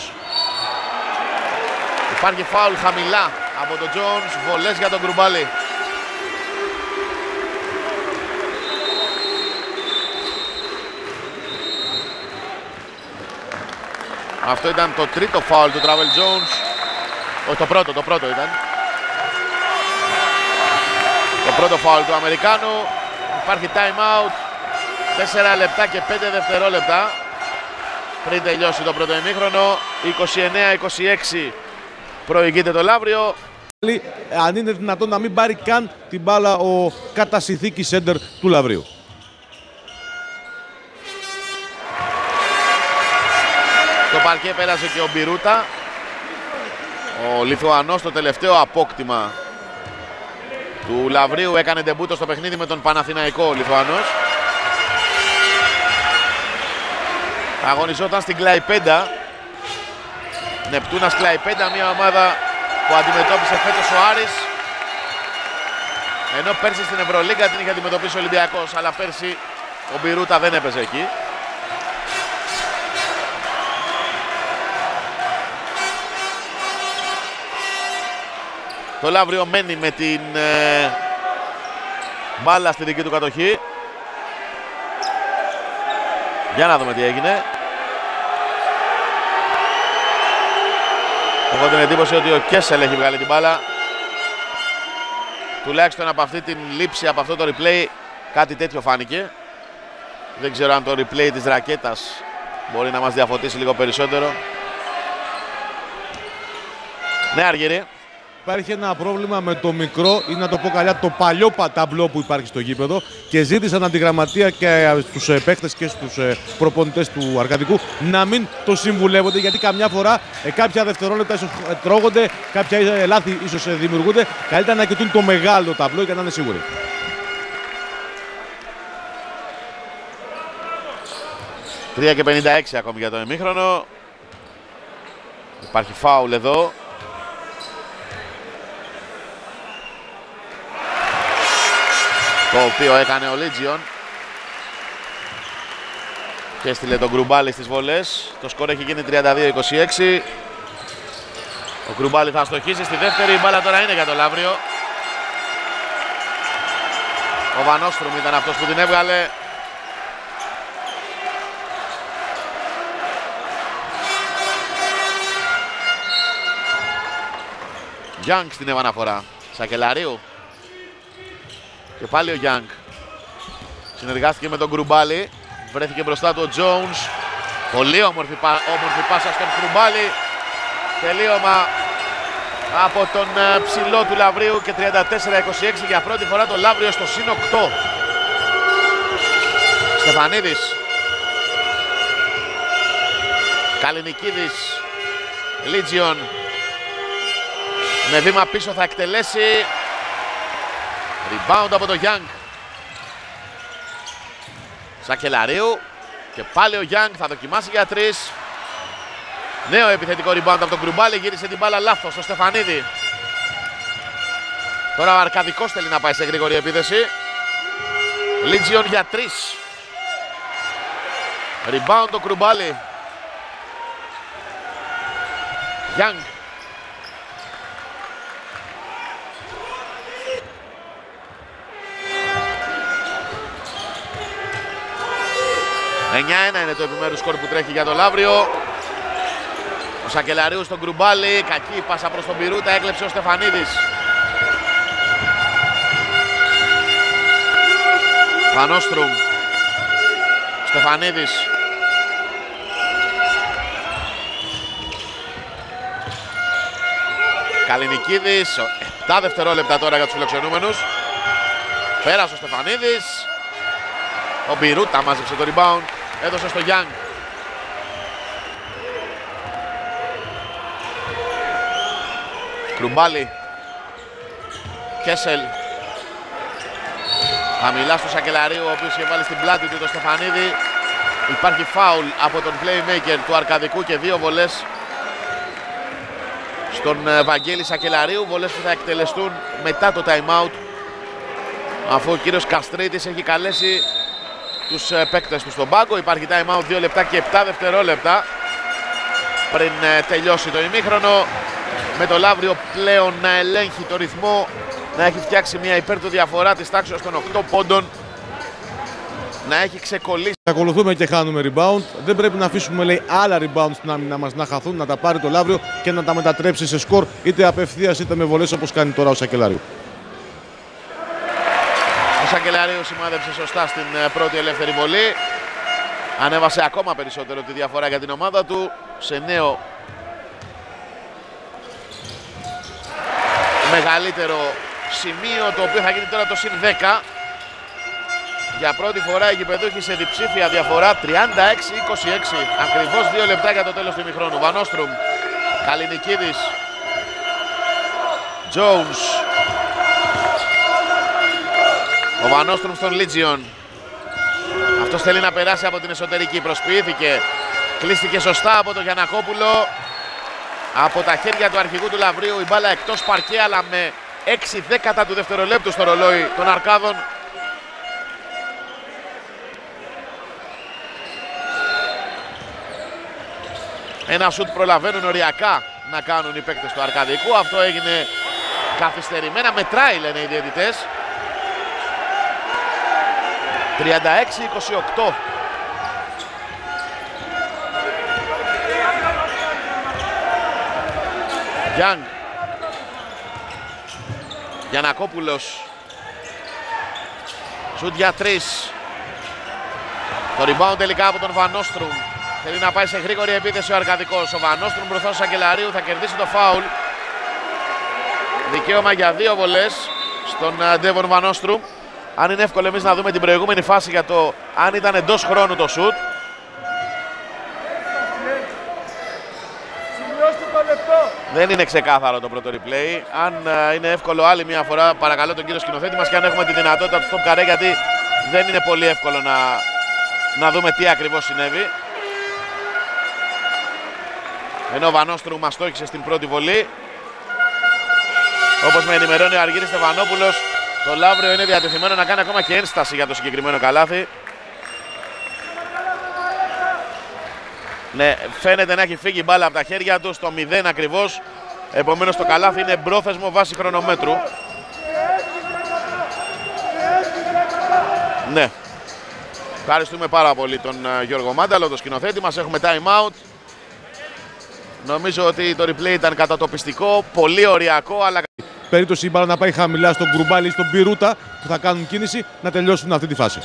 Υπάρχει φάουλ χαμηλά από τον Τζόουνς, βολές για τον Κρουμπάλι. Αυτό ήταν το τρίτο φάουλ του Τραβέλ Τζόουνς. Όχι, το πρώτο, το πρώτο ήταν. Το πρώτο φάουλ του Αμερικάνου. Υπάρχει time out. τέσσερα λεπτά και πέντε δευτερόλεπτα πριν τελειώσει το πρώτο ημίχρονο. είκοσι εννέα είκοσι έξι προηγείται το Λαύριο. Αν είναι δυνατόν να μην πάρει καν την μπάλα ο κατά συνθήκη σέντερ του Λαυρίου. Στο παρκέ πέρασε και ο Μπιρούτα. Ο Λιθουανός, το τελευταίο απόκτημα του Λαυρίου, έκανε ντεμπούτο στο παιχνίδι με τον Παναθηναϊκό ο Λιθουανός. Αγωνιζόταν στην Κλαϊπέντα. Νεπτούνας Κλαϊπέντα, μια ομάδα που αντιμετώπισε φέτος ο Άρης. Ενώ πέρσι στην Ευρωλίγκα την είχε αντιμετωπίσει ο Ολυμπιακός, αλλά πέρσι ο Μπιρούτα δεν έπαιζε εκεί. Το Λαύριο μένει με την ε, μπάλα στη δική του κατοχή. Για να δούμε τι έγινε. Έχω την εντύπωση ότι ο Κέσελ έχει βγάλει την μπάλα. Τουλάχιστον από αυτή την λήψη, από αυτό το replay, κάτι τέτοιο φάνηκε. Δεν ξέρω αν το replay της ρακέτας μπορεί να μας διαφωτίσει λίγο περισσότερο. Ναι, Αργύρη. Υπάρχει ένα πρόβλημα με το μικρό ή να το πω καλά το παλιό ταμπλό που υπάρχει στο γήπεδο και ζήτησαν από τη γραμματεία και στους παίκτες και στους προπονητές του Αρκαδικού να μην το συμβουλεύονται, γιατί καμιά φορά κάποια δευτερόλεπτα ίσως τρώγονται, κάποια λάθη ίσως δημιουργούνται. Καλύτερα να κοιτούν το μεγάλο ταμπλό για να είναι σίγουροι. τρία και πενήντα έξι ακόμη για το ημίχρονο. Υπάρχει φάουλ εδώ. Το οποίο έκανε ο Λίτζιον και έστειλε τον Γκρουμπάλι στις βολές. Το σκορ έχει γίνει τριάντα δύο είκοσι έξι. Ο Γκρουμπάλι θα στοχίσει στη δεύτερη. Η μπάλα τώρα είναι για το Λαύριο. Ο Βανόστρουμ ήταν αυτός που την έβγαλε. Γιάνγκ στην επαναφορά. Σακελαρίου. Και πάλι ο Γιάνγκ. Συνεργάστηκε με τον Γκρουμπάλι. Βρέθηκε μπροστά του ο Τζόουνς. Πολύ όμορφη, όμορφη πάσα στον Γκρουμπάλι. Τελείωμα από τον ψηλό του Λαυρίου και τριάντα τέσσερα είκοσι έξι για πρώτη φορά το Λαύριο στο συν οκτώ. Στεφανίδης. Καλινικίδης. Λίτζιον. Με βήμα πίσω θα εκτελέσει. Rebound από το Young. Σακελαρίου. Και πάλι ο Γιάνγκ θα δοκιμάσει για τρεις. Νέο επιθετικό rebound από τον Κρουμπάλη. Γύρισε την μπάλα λάθος στο Στεφανίδη. Τώρα ο Αρκαδικός θέλει να πάει σε γρήγορη επίθεση. Λίτζιον για τρεις. Rebound το Κρουμπάλη. Γιάνγκ. εννιά ένα είναι το επιμέρους σκορ που τρέχει για το Λαύριο. Ο Σακελαρίου στον Κρουμπάλη. Κακή πάσα προς τον Πυρούτα. Έκλεψε ο Στεφανίδης. Βανόστρουμ. Στεφανίδης. Καλινικίδης. επτά δευτερόλεπτα τώρα για τους φιλοξενούμενους. Πέρασε ο Στεφανίδης. Ο Μπιρούτα μάζεψε το rebound. Έδωσε στο Γιάνγκ. Κρουμπάλη. Κέσελ. Χαμηλά στο Σακελαρίου, ο οποίος είχε βάλει στην πλάτη του το Στεφανίδη. Υπάρχει φάουλ από τον playmaker του Αρκαδικού και δύο βολές στον Βαγγέλη Σακελαρίου. Βολές που θα εκτελεστούν μετά το time out, αφού ο κύριος Καστρίτης έχει καλέσει τους παίκτες του στον πάγκο. Υπάρχει time out δύο λεπτά και επτά δευτερόλεπτα πριν τελειώσει το ημίχρονο, με το Λαύριο πλέον να ελέγχει το ρυθμό, να έχει φτιάξει μια υπέρ του διαφορά της τάξης των οκτώ πόντων, να έχει ξεκολλήσει. Ακολουθούμε και χάνουμε rebound. Δεν πρέπει να αφήσουμε, λέει, άλλα rebound στην άμυνα μας να χαθούν, να τα πάρει το Λαύριο και να τα μετατρέψει σε σκορ, είτε απευθείας είτε με βολές, όπως κάνει τώρα ο Σακελαρίου. Ο Σακελαρίου σημάδεψε σωστά στην πρώτη ελεύθερη βολή. Ανέβασε ακόμα περισσότερο τη διαφορά για την ομάδα του σε νέο μεγαλύτερο σημείο, το οποίο θα γίνει τώρα το συν δέκα. Για πρώτη φορά οι γηπεδούχοι σε διψήφια διαφορά, τριάντα έξι είκοσι έξι. Ακριβώς δύο λεπτά για το τέλος του ημιχρόνου. Βανόστρουμ, Καλινικίδης, Jones. Ο Βανόστρουμ στον Λίτζιον. Αυτός θέλει να περάσει από την εσωτερική. Προσποιήθηκε. Κλείστηκε σωστά από τον Γιαννακόπουλο. Από τα χέρια του αρχηγού του Λαυρίου η μπάλα εκτός παρκέ, αλλά με έξι δέκατα του δευτερολέπτου στο ρολόι των Αρκάδων. Ένα σουτ προλαβαίνουν οριακά να κάνουν οι παίκτες του Αρκαδικού. Αυτό έγινε καθυστερημένα. Μετράει, λένε οι διαιτητές. τριάντα έξι είκοσι οκτώ. Γιάνγκ. Γιαννακόπουλος. Σουτ για τρεις. Το rebound τελικά από τον Βανόστρουμ. Θέλει να πάει σε γρήγορη επίθεση ο Αρκαδικός. Ο Βανόστρουμ μπροστά στο Σακελαρίου θα κερδίσει το φάουλ. Δικαίωμα για δύο βολές στον Ντέβον Βανόστρουμ. Αν είναι εύκολο εμείς να δούμε την προηγούμενη φάση για το αν ήταν εντός χρόνου το σουτ. Δεν είναι ξεκάθαρο το πρώτο replay. Αν uh, είναι εύκολο άλλη μια φορά, παρακαλώ τον κύριο σκηνοθέτη μας, και αν έχουμε τη δυνατότητα του stop carré, γιατί δεν είναι πολύ εύκολο να, να δούμε τι ακριβώς συνέβη. Ενώ ο Βανόστρουμ μας στόχισε στην πρώτη βολή. Όπως με ενημερώνει ο Αργύρης Στεφανόπουλος, το Λαύριο είναι διατεθειμένο να κάνει ακόμα και ένσταση για το συγκεκριμένο καλάθι. Ναι, φαίνεται να έχει φύγει η μπάλα από τα χέρια του στο μηδέν ακριβώς. Επομένως το καλάθι είναι μπρόθεσμο βάση χρονομέτρου. Ναι. Ευχαριστούμε πάρα πολύ τον uh, Γιώργο Μάνταλο, τον σκηνοθέτη μας. Έχουμε time out. Νομίζω ότι το replay ήταν κατατοπιστικό, πολύ οριακό, αλλά... Περίπτωση η μπάλα να πάει χαμηλά στον Κρουμπάλη ή στον Πυρούτα, που θα κάνουν κίνηση να τελειώσουν αυτή τη φάση.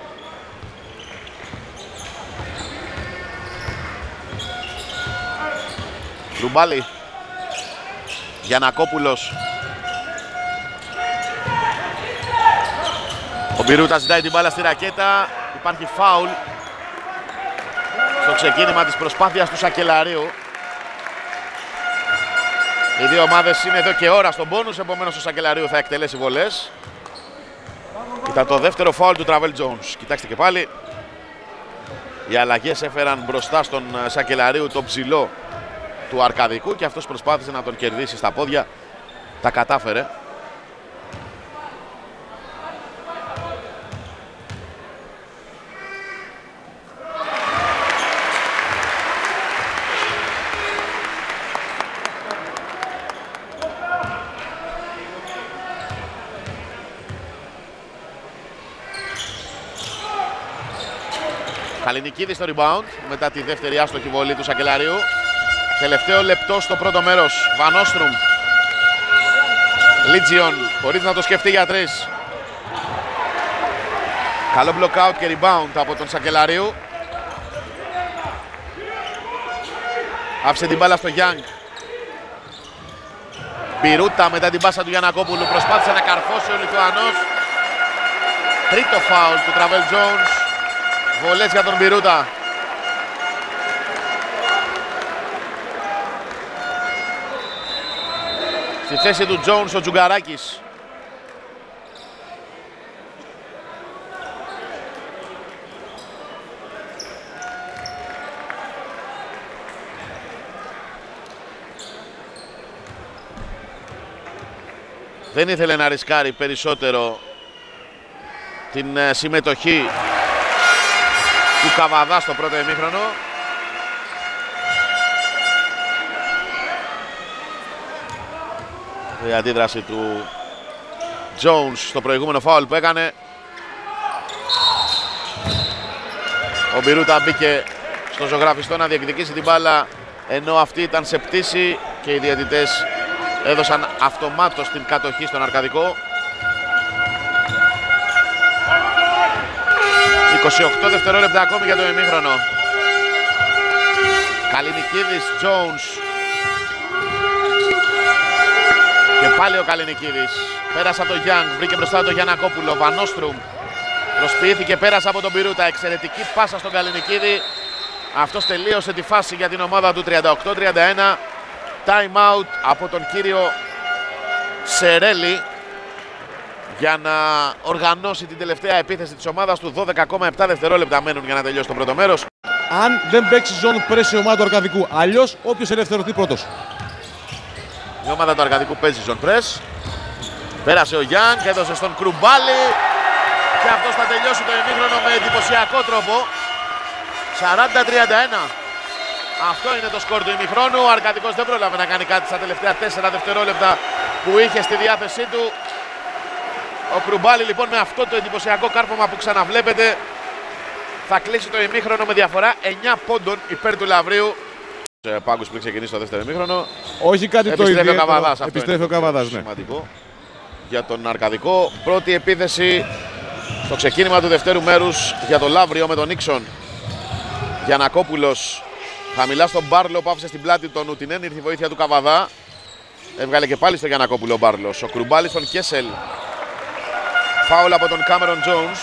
Κρουμπάλη. Γιαννακόπουλος. Ο Μπιρούτα ζητάει την μπάλα στη ρακέτα. Υπάρχει φάουλ στο ξεκίνημα της προσπάθειας του Σακελαρίου. Οι δύο ομάδες είναι εδώ και ώρα στον πόνους, επομένως ο Σακελαρίου θα εκτελέσει βολές. Ήταν το δεύτερο φάουλ του Τραβέλ Τζόουνς. Κοιτάξτε και πάλι. Οι αλλαγές έφεραν μπροστά στον Σακελαρίου τον ψηλό του Αρκαδικού και αυτός προσπάθησε να τον κερδίσει στα πόδια. Τα κατάφερε. Καλινικίδης στο rebound μετά τη δεύτερη άστοχη βολή του Σακελαρίου. Τελευταίο λεπτό στο πρώτο μέρος. Βανόστρουμ. Λίτζιον χωρίς να το σκεφτεί για τρεις. Καλό blockout και rebound από τον Σακελαρίου. Άφησε την μπάλα στο Γιάνγκ. Μπιρούτα μετά την πάσα του Γιαννακόπουλου. Προσπάθησε να καρφώσει ο Λιθουανός. Τρίτο φάουλ του Τραβέλ Τζόουνς. Βολές για τον Μπιρούτα. Στη θέση του Τζόουνς ο Τζουγκαράκης. Δεν ήθελε να ρισκάρει περισσότερο την συμμετοχή του Καβαδά στο πρώτο ημίχρονο. Η αντίδραση του Jones στο προηγούμενο φάουλ που έκανε. Ο Μπιρούτα μπήκε στο ζωγραφιστό να διεκδικήσει την μπάλα, ενώ αυτή ήταν σε πτήση και οι διαιτητές έδωσαν αυτομάτως την κατοχή στον Αρκαδικό. είκοσι οκτώ δευτερόλεπτα ακόμη για το ημίχρονο. Καλινικίδης, Jones. Και πάλι ο Καλινικίδης. Πέρασε από τον Γιάνγκ, βρήκε μπροστά τον Γιαννακόπουλο. Βανόστρουμ. Προσποιήθηκε, πέρασε από τον Μπιρούτα. Εξαιρετική πάσα στον Καλινικίδη. Αυτός τελείωσε τη φάση για την ομάδα του. Τριάντα οκτώ τριάντα ένα. Time out από τον κύριο Σερέλη για να οργανώσει την τελευταία επίθεση της ομάδας του. Δώδεκα κόμμα επτά δευτερόλεπτα μένουν για να τελειώσει το πρώτο μέρος. Αν δεν παίξει zone press η ομάδα του Αρκαδικού, αλλιώς όποιος ελευθερωθεί πρώτος. Η ομάδα του Αρκαδικού παίζει zone press. Πέρασε ο Γιάνγκ, έδωσε στον Κρουμπάλη και αυτός θα τελειώσει το ημίχρονο με εντυπωσιακό τρόπο. σαράντα τριάντα ένα. Αυτό είναι το σκορ του ημιχρόνου. Ο Αρκαδικός δεν πρόλαβε να κάνει κάτι στα τελευταία τέσσερα δευτερόλεπτα που είχε στη διάθεσή του. Ο Κρουμπάλη λοιπόν με αυτό το εντυπωσιακό κάρφωμα που ξαναβλέπετε θα κλείσει το ημίχρονο με διαφορά εννιά πόντων υπέρ του Λαυρίου. Σε πάγκους που ξεκινήσει το δεύτερο ημίχρονο. Όχι κάτι το ίδιο. Επιστρέφει ο Καβαδάς. Επιστρέφει ο Καβαδάς, ναι. Σημαντικό για τον Αρκαδικό. Πρώτη επίθεση στο ξεκίνημα του δευτέρου μέρους για το Λαύριο με τον Νίξον. Γιαννακόπουλος χαμηλά στον Μπάρλο που άφησε στην πλάτη τον Νουτινέν. Ήρθε η βοήθεια του Καβαδά. Έβγαλε και πάλι στο Γιαννακόπουλο ο Μπάρλος. Ο Κρουμπάλης στον Κέσελ. Φάουλ από τον Κάμερον Τζόουνς.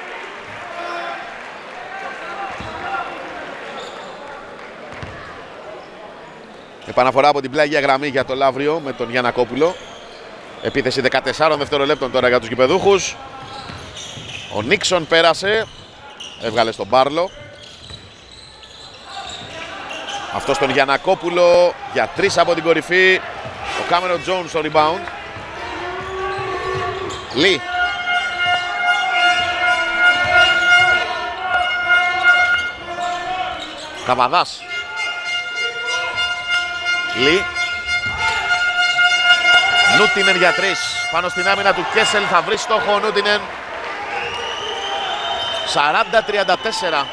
Επαναφορά από την πλάγια γραμμή για το Λαύριο με τον Γιαννακόπουλο. Επίθεση δεκατεσσάρων δευτερολέπτων τώρα για τους γηπεδούχους. Ο Νίξον πέρασε. Έβγαλε στον Μπάρλο. Αυτό στον Γιαννακόπουλο για τρεις από την κορυφή. Ο Κάμερον Τζόουνς στο rebound. Λί. Καβαδάς. Λί. Νουτινέν για τρεις. Πάνω στην άμυνα του Κέσελ θα βρει στόχο ο Νουτινέν. σαράντα τριάντα τέσσερα.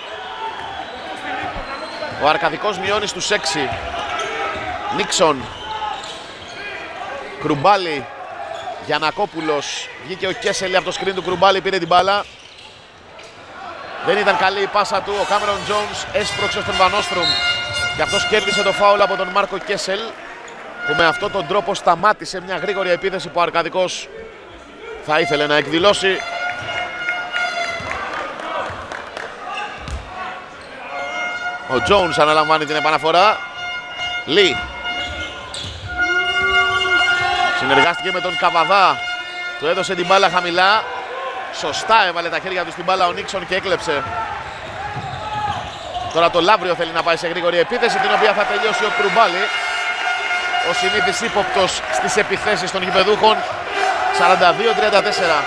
Ο Αρκαδικός μειώνει στους έξι. Νίξον. Κρουμπάλη. Γιαννακόπουλος. Βγήκε ο Κέσελ από το σκριν του Κρουμπάλη, πήρε την μπάλα. Δεν ήταν καλή η πάσα του. Ο Κάμερον Τζόουνς έσπρωξε στον Βανόστρουμ. Και αυτός κέρδισε το φάουλ από τον Μάρκο Κέσελ, που με αυτόν τον τρόπο σταμάτησε μια γρήγορη επίθεση που ο Αρκαδικός θα ήθελε να εκδηλώσει. Ο Τζόουνς αναλαμβάνει την επαναφορά. Λί. Συνεργάστηκε με τον Καβαδά. Του έδωσε την μπάλα χαμηλά. Σωστά έβαλε τα χέρια του στην μπάλα ο Νίξον και έκλεψε. Τώρα το Λαύριο θέλει να πάει σε γρήγορη επίθεση, την οποία θα τελειώσει ο Κρουμπάλι. Ο συνήθις ύποπτος στις επιθέσεις των γηπεδούχων. σαράντα δύο τριάντα τέσσερα.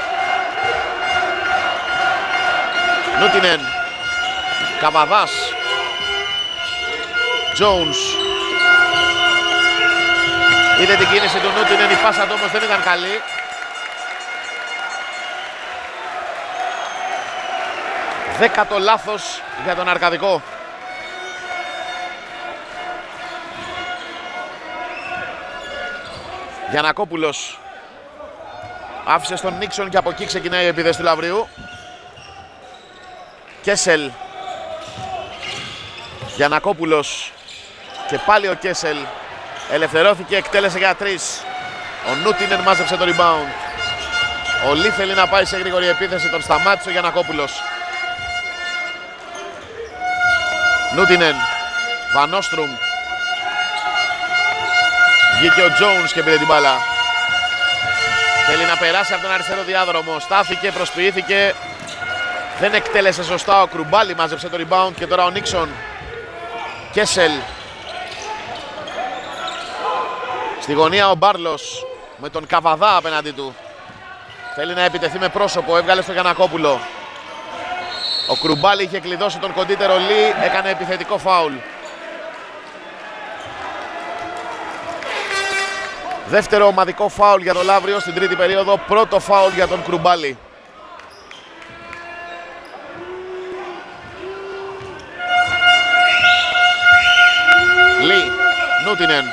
Νούτινεν. Καβαδάς. Jones. Είδε την κίνηση του Νούτινεν, η πάσα του όμως δεν ήταν καλή. Δέκατο λάθος για τον Αρκαδικό. Γιαννακόπουλος άφησε στον Νίξον και από εκεί ξεκινάει η επίθεση του Λαυρίου. Κέσελ. Γιαννακόπουλος και πάλι ο Κέσελ ελευθερώθηκε, εκτέλεσε για τρεις. Ο Νούτινεν μάζεψε το rebound. Ο Λί θέλει να πάει σε γρήγορη επίθεση, τον σταμάτησε ο Γιαννακόπουλος. Νούτινεν, Βανόστρουμ. Βγήκε ο Jones και πήρε την μπάλα. Θέλει να περάσει από τον αριστερό διάδρομο. Στάθηκε, προσποιήθηκε. Δεν εκτέλεσε σωστά. Ο Κρουμπάλι μάζεψε το rebound και τώρα ο Νίξον. Κέσελ. Στη γωνία ο Μπάρλος με τον Καβαδά απέναντί του. Θέλει να επιτεθεί με πρόσωπο. Έβγαλε στο Γιαννακόπουλο. Ο Κρουμπάλι είχε κλειδώσει τον κοντύτερο Λί. Έκανε επιθετικό φάουλ. Δεύτερο ομαδικό φάουλ για το Λαύριο στην τρίτη περίοδο. Πρώτο φάουλ για τον Κρουμπάλι. Λί, Νούτινεν.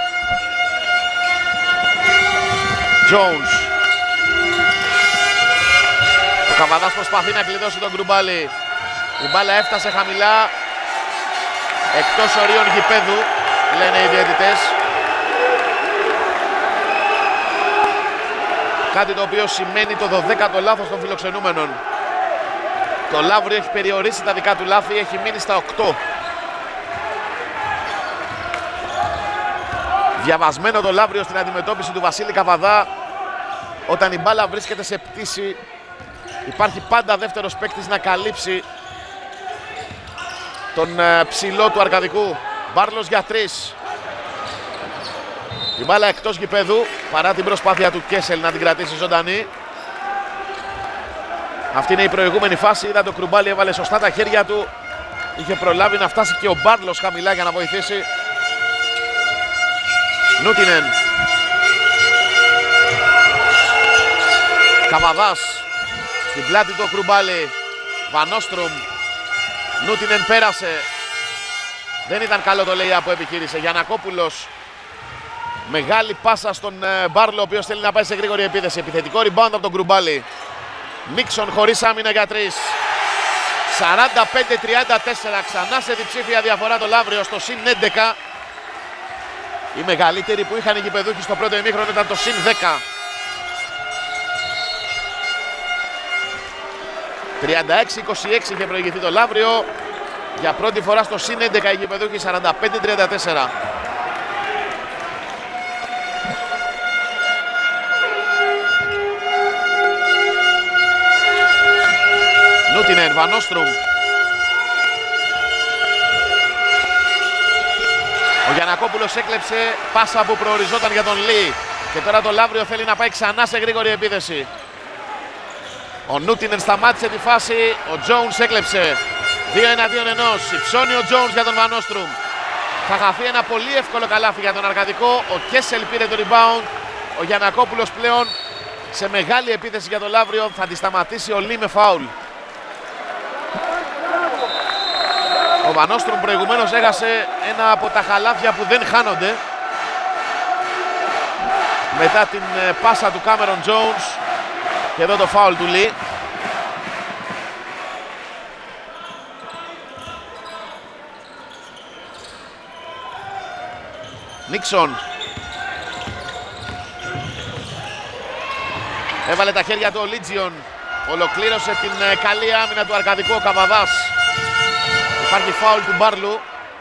Jones. Ο Καβαδάς προσπαθεί να κλειδώσει τον Κρουμπάλι. Η μπάλα έφτασε χαμηλά. Εκτός ορίων γηπέδου, λένε οι διαιτητές. Κάτι το οποίο σημαίνει το δωδέκατο λάθος των φιλοξενούμενων. Το Λαύριο έχει περιορίσει τα δικά του λάθη, έχει μείνει στα οκτώ. Διαβασμένο το Λαύριο στην αντιμετώπιση του Βασίλη Καβαδά. Όταν η μπάλα βρίσκεται σε πτήση, υπάρχει πάντα δεύτερος παίκτης να καλύψει τον ε, ψηλό του Αρκαδικού. Μπάρλος για τρεις. Η μπάλα εκτός γηπέδου, παρά την προσπάθεια του Κέσελ να την κρατήσει ζωντανή. Αυτή είναι η προηγούμενη φάση. Είδα το Κρουμπάλι, έβαλε σωστά τα χέρια του. Είχε προλάβει να φτάσει και ο Μπάρλος χαμηλά για να βοηθήσει. Νούτινεν. Καβαδάς. Στην πλάτη του Κρουμπάλι. Βανόστρουμ. Νούτινεν πέρασε. Δεν ήταν καλό το λέει που επιχείρησε. Γιαννακόπουλος. Μεγάλη πάσα στον ε, Μπάρλο, ο οποίος θέλει να πάει σε γρήγορη επίθεση. Επιθετικό rebound από τον Κρουμπάλι. Νίξον χωρίς άμυνα για τρεις. σαράντα πέντε τριάντα τέσσερα. Ξανά σε διψήφια διαφορά το Λαύριο στο συν έντεκα. Η μεγαλύτερη που είχαν οι γηπεδούχοι στο πρώτο ημίχρονο ήταν το συν δέκα. τριάντα έξι είκοσι έξι είχε προηγηθεί το Λαύριο. Για πρώτη φορά στο συν έντεκα οι γηπεδούχοι, σαράντα πέντε τριάντα τέσσερα. Νούτινεν, Βανόστρουμ. Ο Γιαννακόπουλος έκλεψε πάσα που προοριζόταν για τον Λί. Και τώρα το Λαύριο θέλει να πάει ξανά σε γρήγορη επίθεση. Ο Νούτινεν σταμάτησε τη φάση. Ο Jones έκλεψε. Δύο εναντίον ενός. Υψώνει ο Jones για τον Βανόστρουμ. Θα χαθεί ένα πολύ εύκολο καλάθι για τον Αρκαδικό. Ο Κέσελ πήρε το rebound. Ο Γιαννακόπουλος πλέον σε μεγάλη επίθεση για το Λαύριο. Θα τη σταματήσει ο Λί με φάουλ. Ο Βανόστρουμ προηγουμένως έχασε ένα από τα χαλάθια που δεν χάνονται. Μετά την πάσα του Κάμερον Jones. Και εδώ το φάουλ του Λί. Νίξον. Έβαλε τα χέρια του ο Λίτζιον. Ολοκλήρωσε την καλή άμυνα του Αρκαδικού ο Καβαδάς. Υπάρχει φάουλ του Μπάρλου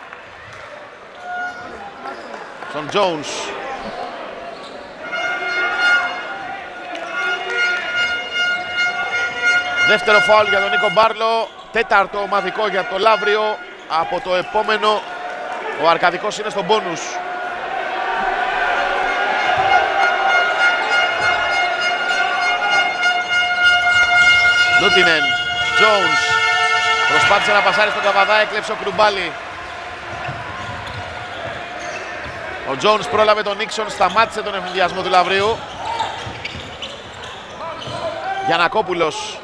στον Jones. Δεύτερο φάουλ για τον Νίκο Μπάρλο. Τέταρτο ομαδικό για το Λαύριο. από το επόμενο. Ο Αρκαδικός είναι στο μπόνους. Νούτινεν, Jones προσπάθησε να πασάρει στον Καβαδά, έκλεψε ο Κρουμπάλι. Ο Jones πρόλαβε τον Νίξον, σταμάτησε τον ευνηδιασμό του Λαβρίου. Γιαννακόπουλος.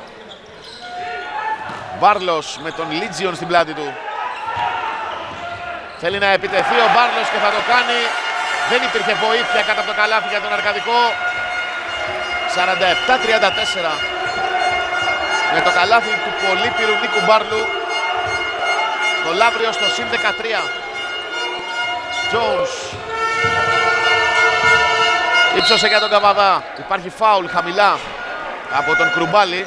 Μπάρλος με τον Λίτζιον στην πλάτη του. Θέλει να επιτεθεί ο Μπάρλος και θα το κάνει. Δεν υπήρχε βοήθεια κάτω από το καλάθι για τον Αρκαδικό. σαράντα επτά τριάντα τέσσερα. Με το καλάθι του πολύπυρου Νίκου Μπάρλου. Το Λαύριο στο συν δεκατρία. Jones. Ήψωσε για τον Καβαδά. Υπάρχει φάουλ χαμηλά από τον Κρουμπάλι.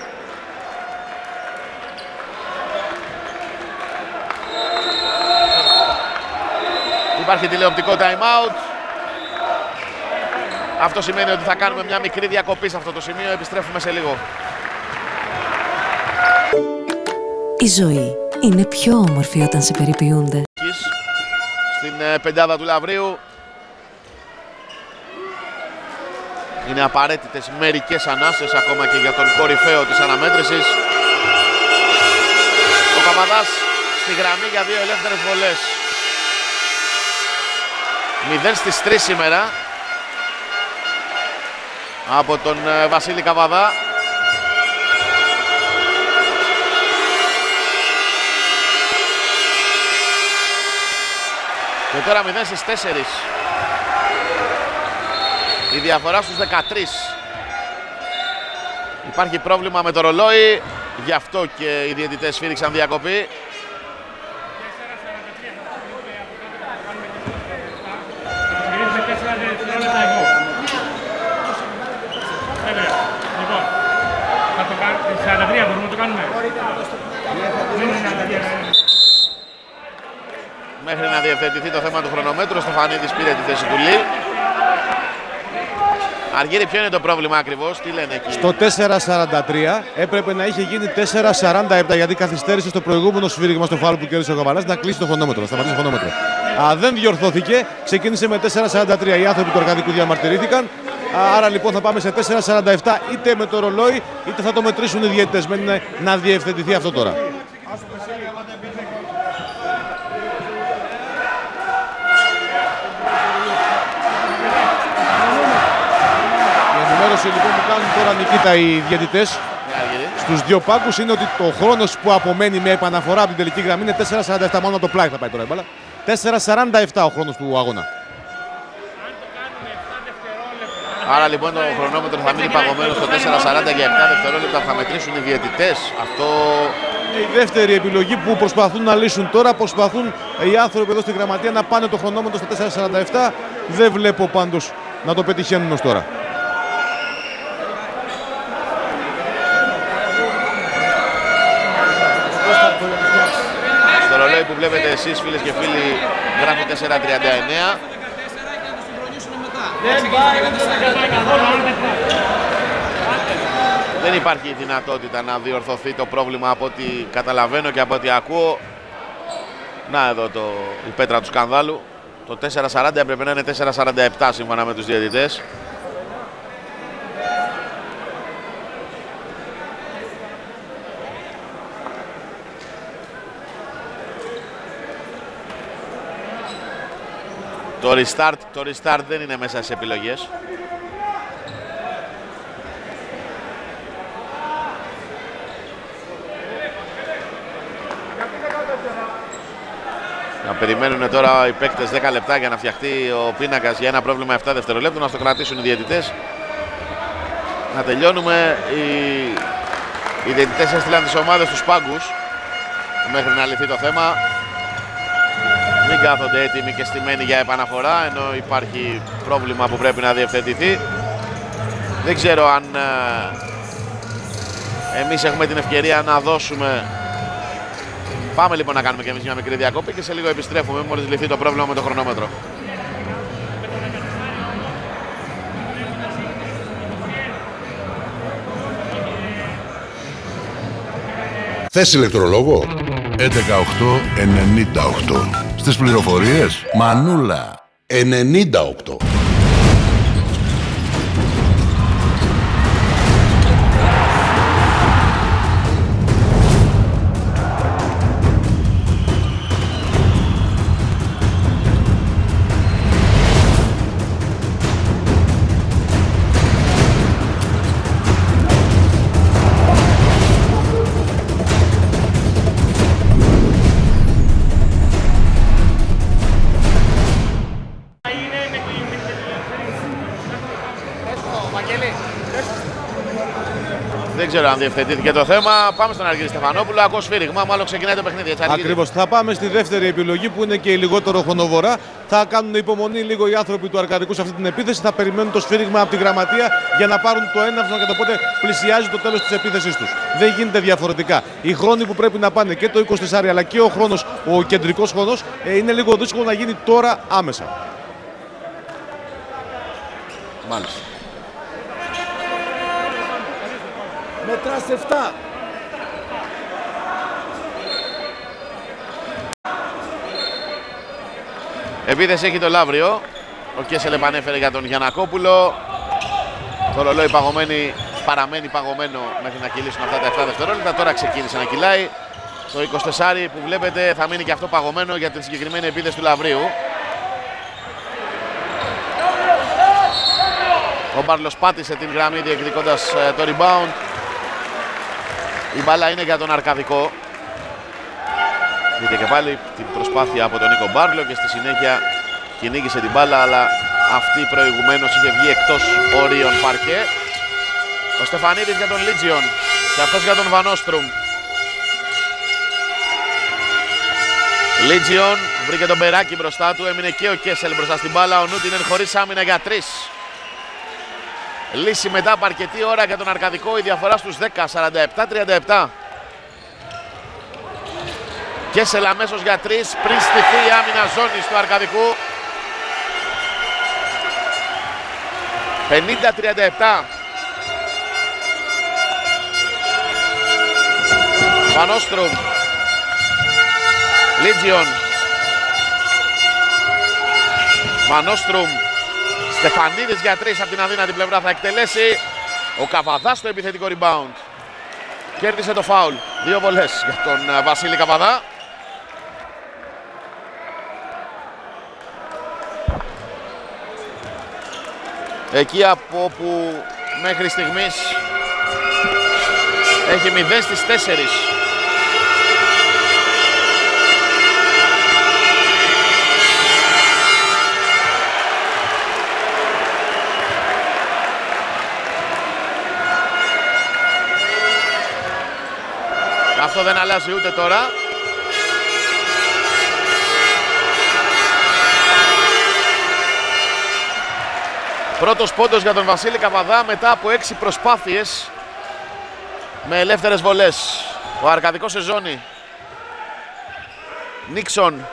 Υπάρχει τηλεοπτικό time out. Αυτό σημαίνει ότι θα κάνουμε μια μικρή διακοπή σε αυτό το σημείο. Επιστρέφουμε σε λίγο. Η ζωή είναι πιο όμορφη όταν σε περιποιούνται. Στην πεντάδα του Λαβρίου. Είναι απαραίτητες μερικές ανάσες ακόμα και για τον κορυφαίο της αναμέτρησης. Ο Καβαδάς στη γραμμή για δύο ελεύθερες βολές. μηδέν στις τρεις σήμερα από τον Βασίλη Καβαδά. Και τώρα μηδέν στις τέσσερις. Η διαφορά στους δεκατρείς. Υπάρχει πρόβλημα με το ρολόι. Γι' αυτό και οι διαιτητές σφύριξαν διακοπή. σαράντα τρία μπορούμε να το κάνουμε. Μέχρι να διευθετηθεί το θέμα του χρονομέτρου, ο Στεφανίδης πήρε τη θέση του Λί. Αργύρη, ποιο είναι το πρόβλημα ακριβώς, τι λένε εκεί? Στο τέσσερα σαράντα τρία έπρεπε να είχε γίνει τέσσερα σαράντα επτά γιατί καθυστέρησε στο προηγούμενο σφύριγμα στο φάουλ που κέρδισε ο Καβαλάς να κλείσει το χρονόμετρο, να σταματήσει το χρονόμετρο. Α, δεν διορθώθηκε, ξεκίνησε με τέσσερα σαράντα τρία. Οι άνθρωποι του Αρκαδικού διαμαρτυρήθηκαν. Άρα λοιπόν θα πάμε σε τέσσερα σαράντα επτά είτε με το ρολόι είτε θα το μετρήσουν οι διαιτητές. Μένει να διευθετηθεί αυτό τώρα. Η ενημέρωση λοιπόν που κάνουν τώρα, Νικήτα, οι διαιτητές στους δύο πάγκους είναι ότι το χρόνος που απομένει με επαναφορά από την τελική γραμμή είναι τέσσερα σαράντα επτά. Μόνο το πλάι θα πάει τώρα η μπάλα. τέσσερα σαράντα επτά ο χρόνος του αγώνα. Άρα λοιπόν το χρονόμετρο θα μείνει παγωμένο στο τέσσερα σαράντα για επτά δευτερόλεπτα που θα μετρήσουν οι διαιτητές. Αυτό... Η δεύτερη επιλογή που προσπαθούν να λύσουν τώρα, προσπαθούν οι άνθρωποι εδώ στη γραμματεία να πάνε το χρονόμετρο στο τέσσερα σαράντα επτά. Δεν βλέπω πάντως να το πετυχαίνουν ως τώρα. Στο ρολόι που βλέπετε εσείς, φίλες και φίλοι, γράφει τέσσερα τριάντα εννέα. Δεν υπάρχει δυνατότητα να διορθωθεί το πρόβλημα από ό,τι καταλαβαίνω και από ό,τι ακούω. Να εδώ το, η πέτρα του σκανδάλου. Το τέσσερα σαράντα έπρεπε να είναι τέσσερα σαράντα επτά σύμφωνα με τους διαιτητές. Το restart, το restart δεν είναι μέσα στις επιλογές. Να περιμένουν τώρα οι παίκτες δέκα λεπτά για να φτιαχτεί ο πίνακας για ένα πρόβλημα επτά δευτερολέπτων. Να το κρατήσουν οι διαιτητές. Να τελειώνουμε. Οι, οι διαιτητές έστειλαν τις ομάδες στους πάγκους μέχρι να λυθεί το θέμα. Μην κάθονται έτοιμοι και στημένοι για επαναφορά, ενώ υπάρχει πρόβλημα που πρέπει να διευθετηθεί. Δεν ξέρω αν ε, εμείς έχουμε την ευκαιρία να δώσουμε. Πάμε λοιπόν να κάνουμε και εμείς μια μικρή διακόπη και σε λίγο επιστρέφουμε μόλις λυθεί το πρόβλημα με το χρονόμετρο. Θες ηλεκτρολόγο? έντεκα οκτώ ενενήντα οκτώ. Στις πληροφορίες Μανούλα ενενήντα οκτώ. Δεν ξέρω αν διευθετήθηκε το θέμα. Πάμε στον Αργύρη Στεφανόπουλο. Ακούω σφύριγμα, μάλλον ξεκινάει το παιχνίδι. Ακριβώς. Θα πάμε στη δεύτερη επιλογή που είναι και η λιγότερο χρονοβορά. Θα κάνουν υπομονή λίγο οι άνθρωποι του Αρκαδικού σε αυτή την επίθεση. Θα περιμένουν το σφύριγμα από τη γραμματεία για να πάρουν το έναυσμα και πότε πλησιάζει το τέλος της επίθεσης τους. Δεν γίνεται διαφορετικά. Οι χρόνοι που πρέπει να πάνε και το είκοσι τέσσερα αλλά και ο χρόνος, ο κεντρικός χρόνος, είναι λίγο δύσκολο να γίνει τώρα άμεσα. Μάλιστα. Μετράς επτά. Επίθεση έχει το Λαύριο. Ο Κέσελ επανέφερε για τον Γιαννακόπουλο. Το ρολόι παγωμένη, παραμένει παγωμένο μέχρι να κυλήσουν αυτά τα επτά δευτερόλεπτα. Τώρα ξεκίνησε να κυλάει. Το είκοσι τέσσερα που βλέπετε θα μείνει και αυτό παγωμένο για την συγκεκριμένη επίθεση του Λαυρίου. Ο Μπάρλος πάτησε την γραμμή διεκδικώντας το rebound. Η μπάλα είναι για τον Αρκαδικό. Δείτε και πάλι την προσπάθεια από τον Νίκο Μπάρλο και στη συνέχεια κυνήγησε την μπάλα, αλλά αυτή προηγουμένως είχε βγει εκτός ορίων παρκέ. Ο Στεφανίδης για τον Λίτζιον και αυτός για τον Βανόστρουμ. Λίτζιον βρήκε τον Μπεράκη μπροστά του, έμεινε και ο Κέσελ μπροστά στην μπάλα. Ο Νούτινεν χωρίς άμυνα για τρεις. Λύση μετά από αρκετή ώρα για τον Αρκαδικό, η διαφορά στους δέκα, σαράντα επτά τριάντα επτά. Κέσελ αμέσως για τρεις πριν στηθεί η άμυνα ζώνης του Αρκαδικού. πενήντα τριάντα επτά. Βανόστρουμ. Λίτζιον. Βανόστρουμ. Στεφανίδης για τρεις από την αδύνατη πλευρά θα εκτελέσει. Ο Καβαδάς στο επιθετικό rebound. Κέρδισε το φάουλ. Δύο βολές για τον Βασίλη Καβαδά. Εκεί από όπου μέχρι στιγμής έχει μηδέν στις τέσσερις. Αυτό δεν αλλάζει ούτε τώρα. Πρώτος πόντος για τον Βασίλη Καβαδά μετά από έξι προσπάθειες με ελεύθερες βολές. Ο Αρκαδικός σε ζώνη. Νίξον.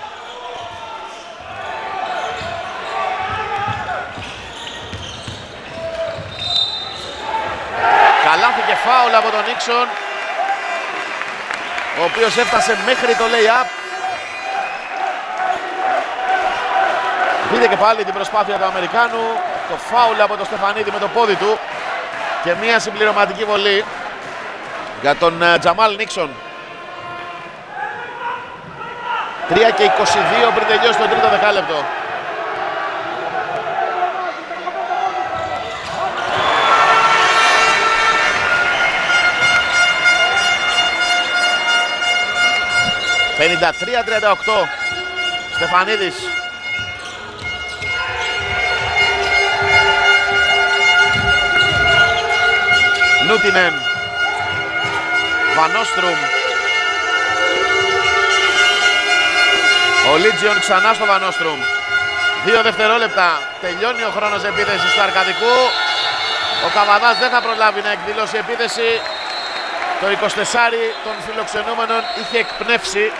Καλάθι και φάουλ από τον Νίξον, ο οποίος έφτασε μέχρι το lay-up. Δείτε και πάλι την προσπάθεια του Αμερικάνου. Το φάουλ από τον Στεφανίδη με το πόδι του. Και μια συμπληρωματική βολή για τον Τζαμάλ Νίξον. τρία και είκοσι δύο πριν τελειώσει το τρίτο δεκάλεπτο. πενήντα τρία τριάντα οκτώ. Στεφανίδης. Νούτινεν. Βανόστρουμ. Ο Λίτζιον ξανά στο Βανόστρουμ. Δύο δευτερόλεπτα. Τελειώνει ο χρόνος επίθεσης του Αρκαδικού. Ο Καβαδάς δεν θα προλάβει να εκδηλώσει επίθεση. Το είκοσι τέσσερα των φιλοξενούμενων είχε εκπνεύσει.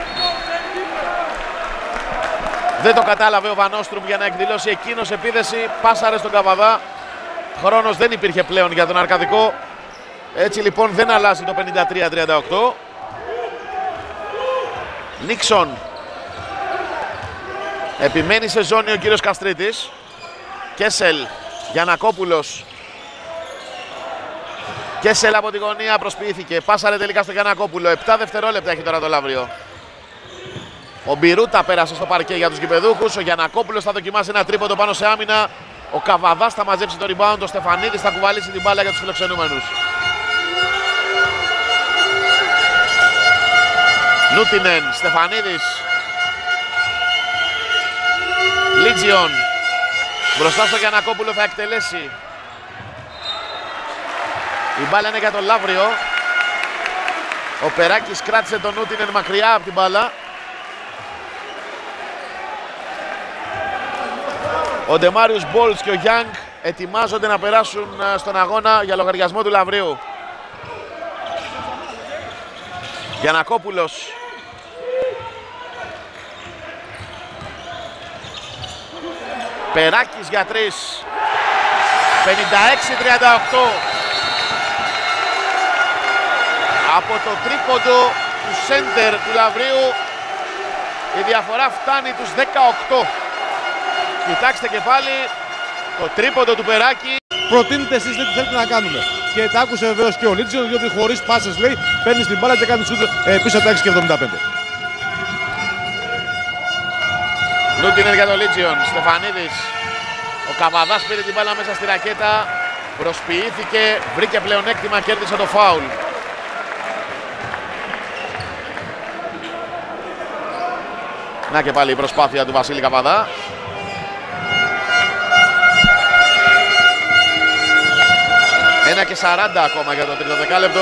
Δεν το κατάλαβε ο Βανόστρουμ για να εκδηλώσει εκείνος επίθεση. Πάσαρε στον Καβαδά. Χρόνος δεν υπήρχε πλέον για τον Αρκαδικό. Έτσι λοιπόν δεν αλλάζει το πενήντα τρία τριάντα οκτώ. Νίξον. Επιμένει σε ζώνη ο κύριος Καστρίτης. Κέσελ. Γιαννακόπουλος. Κέσελ από τη γωνία προσποιήθηκε. Πάσαρε τελικά στο Γιαννακόπουλο. επτά δευτερόλεπτα έχει τώρα το Λαύριο. Ο Μπιρούτα πέρασε στο παρκέ για τους γηπεδούχους. Ο Γιαννακόπουλος θα δοκιμάσει ένα τρίποντο πάνω σε άμυνα. Ο Καβαδάς θα μαζέψει το rebound. Ο Στεφανίδης θα κουβαλήσει την μπάλα για τους φιλοξενούμενους. Νούτινεν, Στεφανίδης. Λίτζιον. Μπροστά στο Γιαννακόπουλο θα εκτελέσει. Η μπάλα είναι για τον Λαύριο. Ο Περάκης κράτησε τον Νούτινεν μακριά από την μπάλα. Ο Ντεμάριους Μπόλτς και ο Γιάνγκ ετοιμάζονται να περάσουν στον αγώνα για λογαριασμό του Λαυρίου. Γιαννακόπουλος. Περάκης για τρεις. πενήντα έξι τριάντα οκτώ. Από το τρίποντο του σέντερ του Λαυρίου η διαφορά φτάνει τους δεκαοκτώ. Κοιτάξτε και πάλι το τρίποντο του Περάκη. Προτείνετε εσείς τι θέλετε να κάνουμε. Και τα άκουσε βεβαίως και ο Λίτζιον, διότι χωρίς πάσες λέει παίρνει την μπάλα και κάνει σούτ ε, πίσω από τα έξι και εβδομήντα πέντε. Νούτινερ για τον Λίτζιον. Στεφανίδης. Ο Καβαδάς πήρε την μπάλα μέσα στη ρακέτα. Προσποιήθηκε, βρήκε πλεονέκτημα, κέρδισε το φάουλ. Να και πάλι η προσπάθεια του Βασίλη Καβαδά. ένα και σαράντα ακόμα για το τρίτο δεκάλεπτο.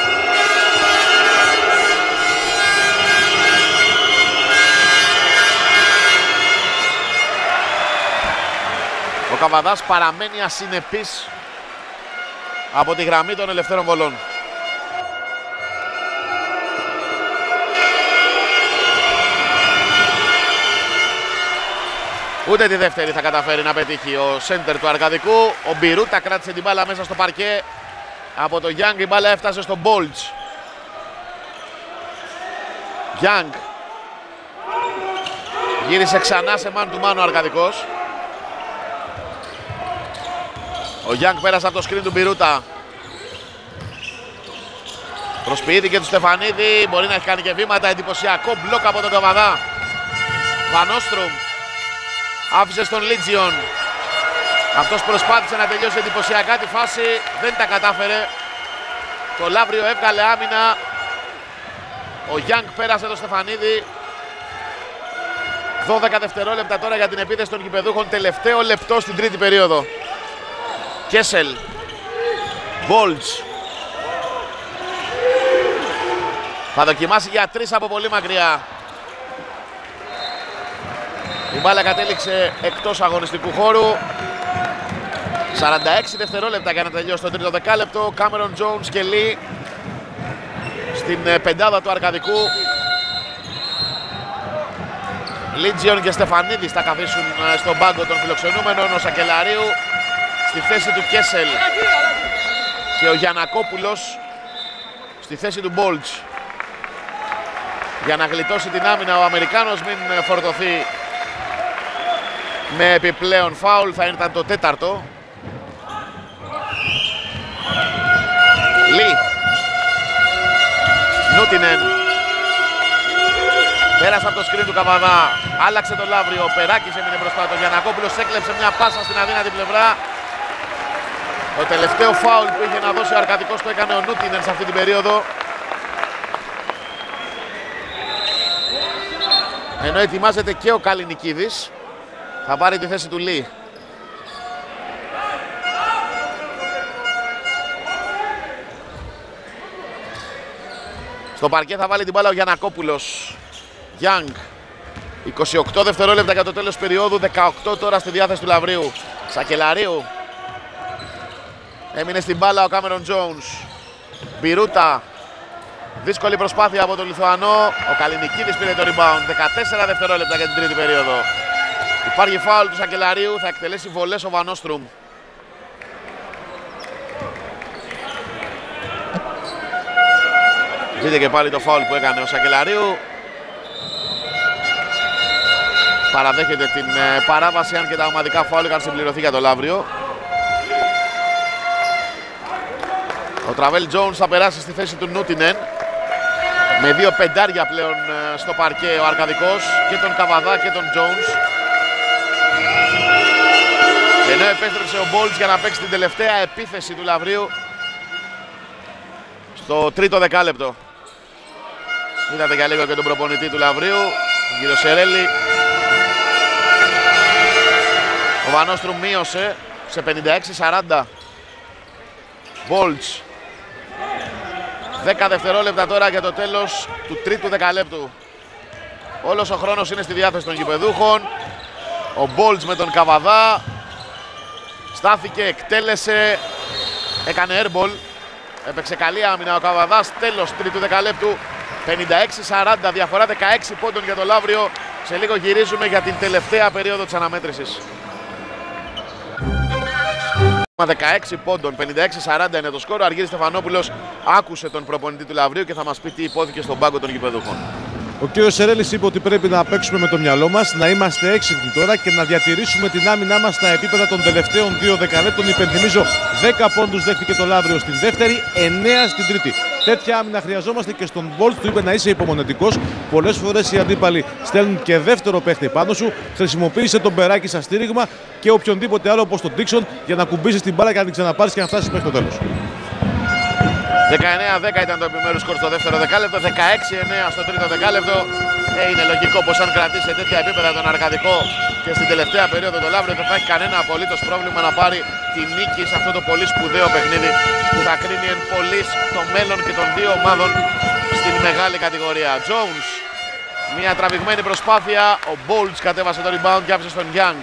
Ο Καβαδάς παραμένει ασυνεπής από τη γραμμή των ελευθέρων βολών. Ούτε τη δεύτερη θα καταφέρει να πετύχει ο σέντερ του Αρκαδικού. Ο Μπιρούτα κράτησε την μπάλα μέσα στο παρκέ. Από το Γιάνγκ η μπάλα έφτασε στον Μπόλτς. Γιάνγκ. Γύρισε ξανά σε man to man ο Αρκαδικός. Ο Γιάνγκ πέρασε από το screen του Μπιρούτα. Προσποιήθηκε του Στεφανίδη. Μπορεί να έχει κάνει και βήματα. Εντυπωσιακό μπλοκ από τον Καβαδά. Βανόστρουμ. Άφησε στον Λίτζιον. Αυτός προσπάθησε να τελειώσει εντυπωσιακά τη φάση. Δεν τα κατάφερε. Το Λαύριο έβγαλε άμυνα. Ο Γιάνγκ πέρασε το Στεφανίδη. δώδεκα δευτερόλεπτα τώρα για την επίθεση των γηπεδούχων. Τελευταίο λεπτό στην τρίτη περίοδο. Κέσελ. Μπόλτς. Θα δοκιμάσει για τρεις από πολύ μακριά. Η μπάλα κατέληξε εκτός αγωνιστικού χώρου. σαράντα έξι δευτερόλεπτα για να τελειώσει το τρίτο δεκάλεπτο. Κάμερον Τζόουνς και Λί στην πεντάδα του Αρκαδικού. Λίτζιον και Στεφανίδης θα καθίσουν στον πάγκο των φιλοξενούμενων. Ο Σακελαρίου στη θέση του Κέσελ και ο Γιαννακόπουλος στη θέση του Μπόλτς. Για να γλιτώσει την άμυνα ο Αμερικάνος, μην φορτωθεί με επιπλέον φάουλ, θα ήταν το τέταρτο. Λί. Νούτινεν. Πέρασε από το σκριν του Καβαδά. Άλλαξε το Λαύριο. Ο Περάκης έμεινε μπροστά. Το Γιαννακόπουλος έκλεψε μια πάσα στην αδύνατη πλευρά. Το τελευταίο φάουλ που είχε να δώσει ο Αρκαδικός το έκανε ο Νούτινεν σε αυτή την περίοδο. Ενώ ετοιμάζεται και ο Καλινικίδης. Θα πάρει τη θέση του Λί. Στο παρκέ θα βάλει την μπάλα ο Γιαννακόπουλος. Γιάνγκ. είκοσι οκτώ δευτερόλεπτα για το τέλος περίοδου. δεκαοκτώ τώρα στη διάθεση του Λαυρίου. Σακελαρίου. Έμεινε στην μπάλα ο Κάμερον Τζόουνς. Μπιρούτα. Δύσκολη προσπάθεια από τον Λιθουανό. Ο Καλινικίδης πήρε το rebound. δεκατέσσερα δευτερόλεπτα για την τρίτη περίοδο. Υπάρχει φάουλ του Σακελαρίου. Θα εκτελέσει βολές ο Βανόστρουμ. Δείτε και πάλι το φάουλ που έκανε ο Σακελαρίου. παραδέχεται την ε, παράβαση, αν και τα ομαδικά φάουλ είχαν συμπληρωθεί για το Λαύριο. Ο Τραβέλ Τζόουνς θα περάσει στη θέση του Νούτινεν. Με δύο πεντάρια πλέον ε, στο παρκέ ο Αρκαδικός, και τον Καβαδά και τον Τζόουνς. Ενώ επέστρεψε ο Μπόλτς για να παίξει την τελευταία επίθεση του Λαυρίου στο τρίτο δεκάλεπτο. Είδατε για λίγο και τον προπονητή του Λαυρίου, τον κύριο Σερέλη. Ο Βανόστρουμ μείωσε σε πενήντα έξι σαράντα. Μπόλτς. δέκα δευτερόλεπτα τώρα για το τέλος του τρίτου δεκαλέπτου. Όλος ο χρόνος είναι στη διάθεση των γηπεδούχων. Ο Μπόλτς με τον Καβαδά. Στάθηκε, εκτέλεσε, έκανε airball. Έπαιξε καλή άμυνα ο Καβαδάς. Τέλος τρίτου δεκαλέπτου. πενήντα έξι σαράντα, διαφορά δεκαέξι πόντων για το Λαύριο. Σε λίγο γυρίζουμε για την τελευταία περίοδο της αναμέτρησης. δεκαέξι πόντων, πενήντα έξι σαράντα είναι το σκορ. Ο Αργύρης Στεφανόπουλος άκουσε τον προπονητή του Λαυρίου και θα μας πει τι υπόθηκε στον πάγκο των γηπεδούχων. Ο κ. Σερέλης είπε ότι πρέπει να παίξουμε με το μυαλό μας, να είμαστε έξυπνοι τώρα και να διατηρήσουμε την άμυνά μας στα επίπεδα των τελευταίων δύο δεκαλέπτων. Υπενθυμίζω, δέκα πόντους δέχτηκε το Λαύριο στην δεύτερη, εννέα στην τρίτη. Τέτοια άμυνα χρειαζόμαστε και στον Μπόλτς του είπε να είσαι υπομονετικός. Πολλές φορές οι αντίπαλοι στέλνουν και δεύτερο παίχτη πάνω σου. Χρησιμοποίησε τον Περάκη σαν στήριγμα και οποιονδήποτε άλλο όπως τον Ντίξον για να κουμπίσεις την μπάλα και να την ξαναπάρεις και να φτάσεις μέχρι το τέλος. δεκαεννέα δέκα ήταν το επιμέρους σκορ στο δεύτερο δεκάλεπτο, δεκαέξι εννέα στο τρίτο δεκάλεπτο. Ε, είναι λογικό πως αν κρατήσει σε τέτοια επίπεδα τον Αρκαδικό και στην τελευταία περίοδο το Λαύριο δεν θα έχει κανένα απολύτως πρόβλημα να πάρει τη νίκη σε αυτό το πολύ σπουδαίο παιχνίδι που θα κρίνει εν πολλοίς το μέλλον και των δύο ομάδων στην μεγάλη κατηγορία. Jones, μια τραβηγμένη προσπάθεια, ο Bolts κατέβασε το rebound και άφησε στον Young.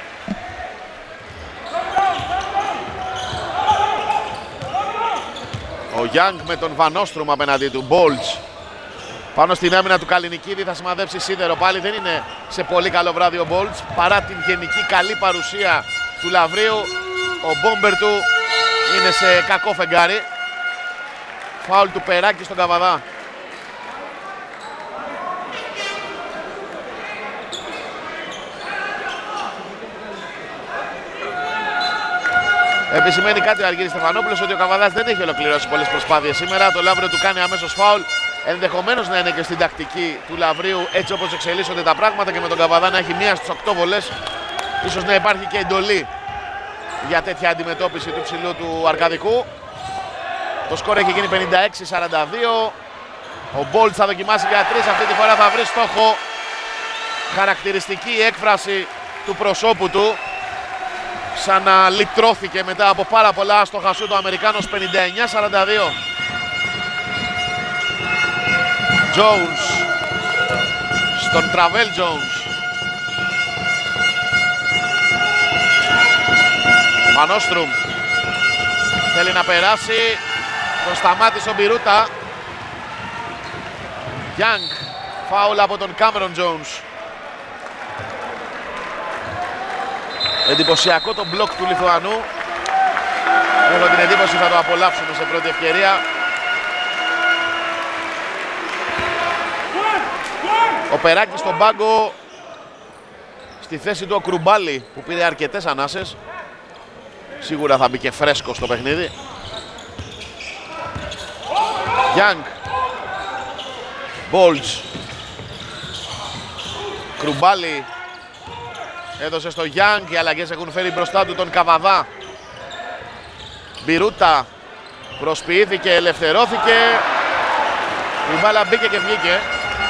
Ο Young με τον Βανόστρουμ απέναντί του. Bolts πάνω στην άμυνα του Καλινικίδη θα σημαδέψει σίδερο. Πάλι δεν είναι σε πολύ καλό βράδυ ο Bolts παρά την γενική καλή παρουσία του Λαυρίου. Ο μπόμπερ του είναι σε κακό φεγγάρι. Φάουλ του Περάκη στον Καβαδά. Επισημαίνει κάτι ο Αργύρης Στεφανόπουλος ότι ο Καβαδάς δεν έχει ολοκληρώσει πολλές προσπάθειες σήμερα. Το Λαύριο του κάνει αμέσως φάουλ. Ενδεχομένως να είναι και στην τακτική του Λαυρίου έτσι όπως εξελίσσονται τα πράγματα και με τον Καβαδά να έχει μία στις οκτώ βολές. Ίσως να υπάρχει και εντολή για τέτοια αντιμετώπιση του ψηλού του Αρκαδικού. Το σκορ έχει γίνει πενήντα έξι σαράντα δύο. Ο Bolts θα δοκιμάσει για τρεις. Αυτή τη φορά θα βρει στόχο. Χαρακτηριστική έκφραση του προσώπου του. Σαν να λυτρώθηκε μετά από πάρα πολλά άστοχα σούτ ο Αμερικάνος. Πενήντα εννέα σαράντα δύο. Jones στον Τραβέλ Jones. Βανόστρουμ θέλει να περάσει. Τον σταμάτησε ο Μπιρούτα. Young, φάουλ από τον Κάμερον Jones. Εντυπωσιακό το μπλοκ του Λιθουανού. Έχω την εντύπωση θα το απολαύσουμε σε πρώτη ευκαιρία. Ο Περάκης στον πάγκο. Στη θέση του ο Κρουμπάλι που πήρε αρκετές ανάσες. Σίγουρα θα μπει και φρέσκο στο παιχνίδι. Young. Bolts. Κρουμπάλι. Έδωσε στο Young. Οι αλλαγές έχουν φέρει μπροστά του τον Καβαδά. Μπιρούτα. Προσποιήθηκε, ελευθερώθηκε. Η μπάλα μπήκε και βγήκε.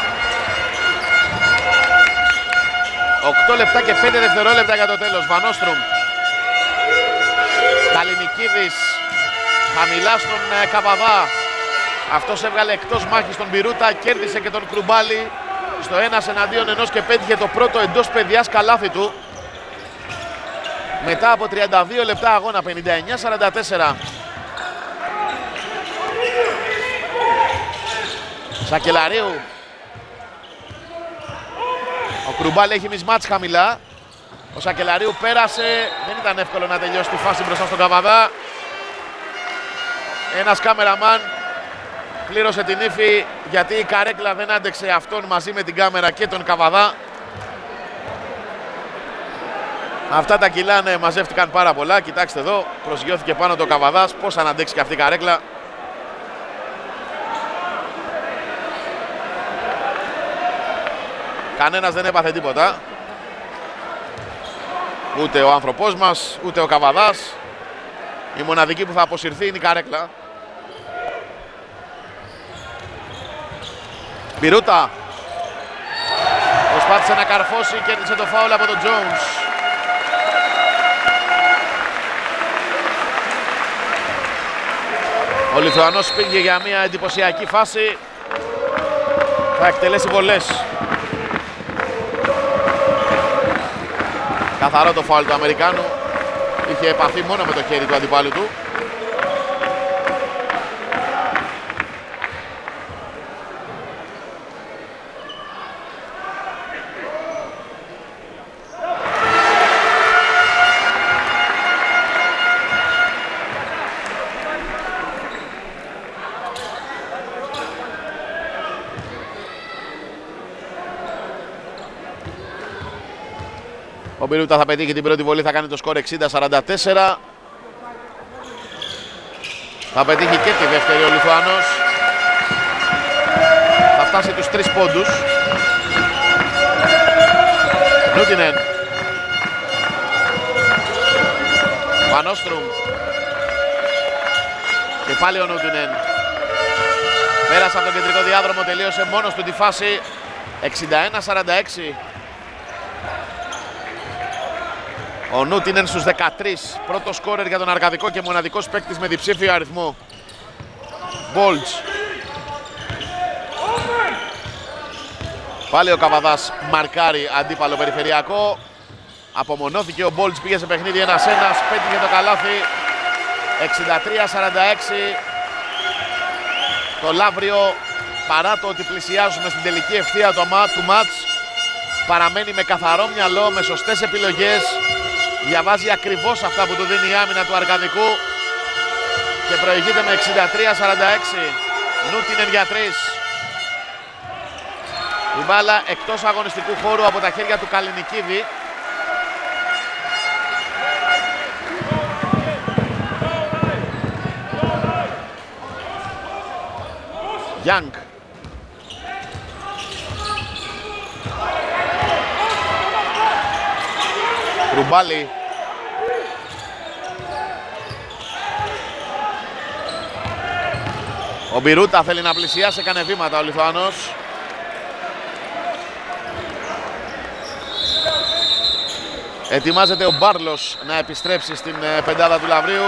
οκτώ λεπτά και πέντε δευτερόλεπτα για το τέλος. Βανόστρουμ. Καλινικίδης χαμηλά στον Καβαδά. Αυτός έβγαλε εκτός μάχης τον Μπιρούτα. Κέρδισε και τον Κρουμπάλι στο ένας εναντίον ενός και πέτυχε το πρώτο εντός παιδιάς καλάθι του. Μετά από τριάντα δύο λεπτά αγώνα. Πενήντα εννέα σαράντα τέσσερα. Σακελαρίου. Ο Κρουμπάλι έχει μισμάτς χαμηλά. Ο Σακελαρίου πέρασε. Δεν ήταν εύκολο να τελειώσει τη φάση μπροστά στον Καβαδά. Ένας κάμεραμαν πλήρωσε την ύφη γιατί η καρέκλα δεν άντεξε αυτόν μαζί με την κάμερα και τον Καβαδά. Αυτά τα κιλά ναι, μαζεύτηκαν πάρα πολλά. Κοιτάξτε εδώ, προσγειώθηκε πάνω το Καβαδάς. Πώς θα αντέξει και αυτή η καρέκλα. Κανένας δεν έπαθε τίποτα. Ούτε ο άνθρωπός μας, ούτε ο Καβαδάς. Η μοναδική που θα αποσυρθεί είναι η καρέκλα. Μπιρούτα. Προσπάθησε να καρφώσει και κέρδισε το φάουλ από τον Jones. Ο Λιθουανός πήγε για μια εντυπωσιακή φάση. Θα εκτελέσει βολές. Καθαρό το φάουλ του Αμερικάνου. Είχε επαφή μόνο με το χέρι του αντιπάλου του. Ο Μπιρούτα θα πετύχει την πρώτη βολή, θα κάνει το σκορ εξήντα σαράντα τέσσερα. Θα πετύχει και τη δεύτερη ο Λιθουανός. Θα φτάσει τους τρεις πόντους. Νούτινεν. Πανόστρουμ. Και πάλι ο Νούτινεν. Πέρασε από τον κεντρικό διάδρομο, τελείωσε μόνος του τη φάση. εξήντα ένα σαράντα έξι. Ο Νούτινεν στους δεκατρείς, πρώτο σκόρερ για τον Αρκαδικό και μοναδικός παίκτης με διψήφιο αριθμό. Μπόλτζ. Πάλι ο Καβαδάς μαρκάρει αντίπαλο περιφερειακό. Απομονώθηκε ο Μπόλτζ, πήγε σε παιχνίδι ένας ένας, πέτυχε το καλάθι. εξήντα τρία σαράντα έξι. Το Λαύριο, παρά το ότι πλησιάζουμε στην τελική ευθεία του μάτς, παραμένει με καθαρό μυαλό, με σωστές επιλογές. Διαβάζει ακριβώς αυτά που του δίνει η άμυνα του Αρκαδικού και προηγείται με εξήντα τρία σαράντα έξι. Νούτινεν για τρεις. Η μπάλα εκτός αγωνιστικού χώρου από τα χέρια του Καλινικίδη. Γιάνγκ. Κρουμπάλι. Ο Μπιρούτα θέλει να πλησιάσει, έκανε βήματα ο Λιθουανός. Ετοιμάζεται ο Μπάρλος να επιστρέψει στην πεντάδα του Λαυρίου.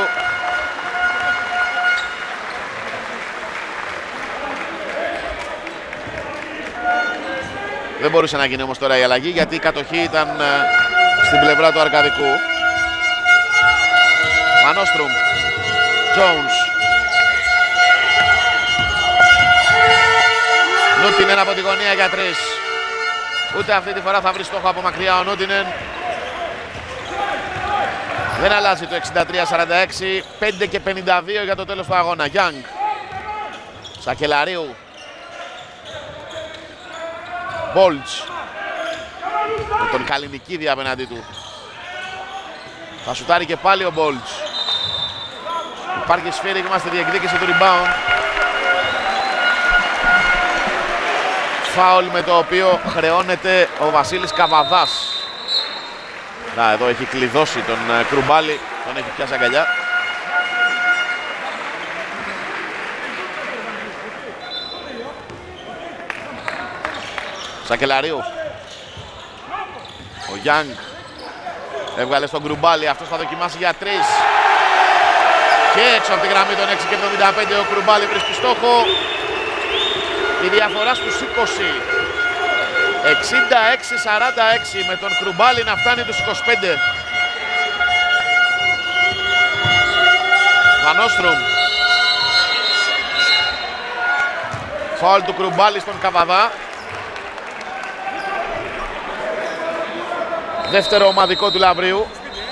Δεν μπορούσε να γίνει όμως τώρα η αλλαγή, γιατί η κατοχή ήταν στην πλευρά του Αρκαδικού. Μανόστρουμ. Jones. Νούτινεν από τη γωνία για τρεις. Ούτε αυτή τη φορά θα βρει στόχο από μακριά ο Νούτινεν. Δεν αλλάζει το εξήντα τρία σαράντα έξι. πέντε και πενήντα δύο για το τέλος του αγώνα. Γιάνγκ. Σακελαρίου. Μπόλτζ. Με τον Καλινικίδη απέναντί του. Θα σουτάρει και πάλι ο Μπόλτζ. Υπάρχει σφύριγμα στη διεκδίκηση του rebound. Φάουλ με το οποίο χρεώνεται ο Βασίλης Καβαδάς. Να, εδώ έχει κλειδώσει τον Κρουμπάλι, τον έχει πιάσει αγκαλιά. Σακελαρίου. Ο Γιάνγκ έβγαλε στον Κρουμπάλι, αυτός θα δοκιμάσει για τρεις. Και έξω από τη γραμμή των έξι και εβδομήντα πέντε ο Κρουμπάλι βρίσκει στόχο. Η διαφορά στους είκοσι. εξήντα έξι σαράντα έξι με τον Κρουμπάλι να φτάνει τους είκοσι πέντε. Βανόστρουμ. Φάουλ του Κρουμπάλι στον Καβαδά. Δεύτερο ομαδικό του Λαυρίου.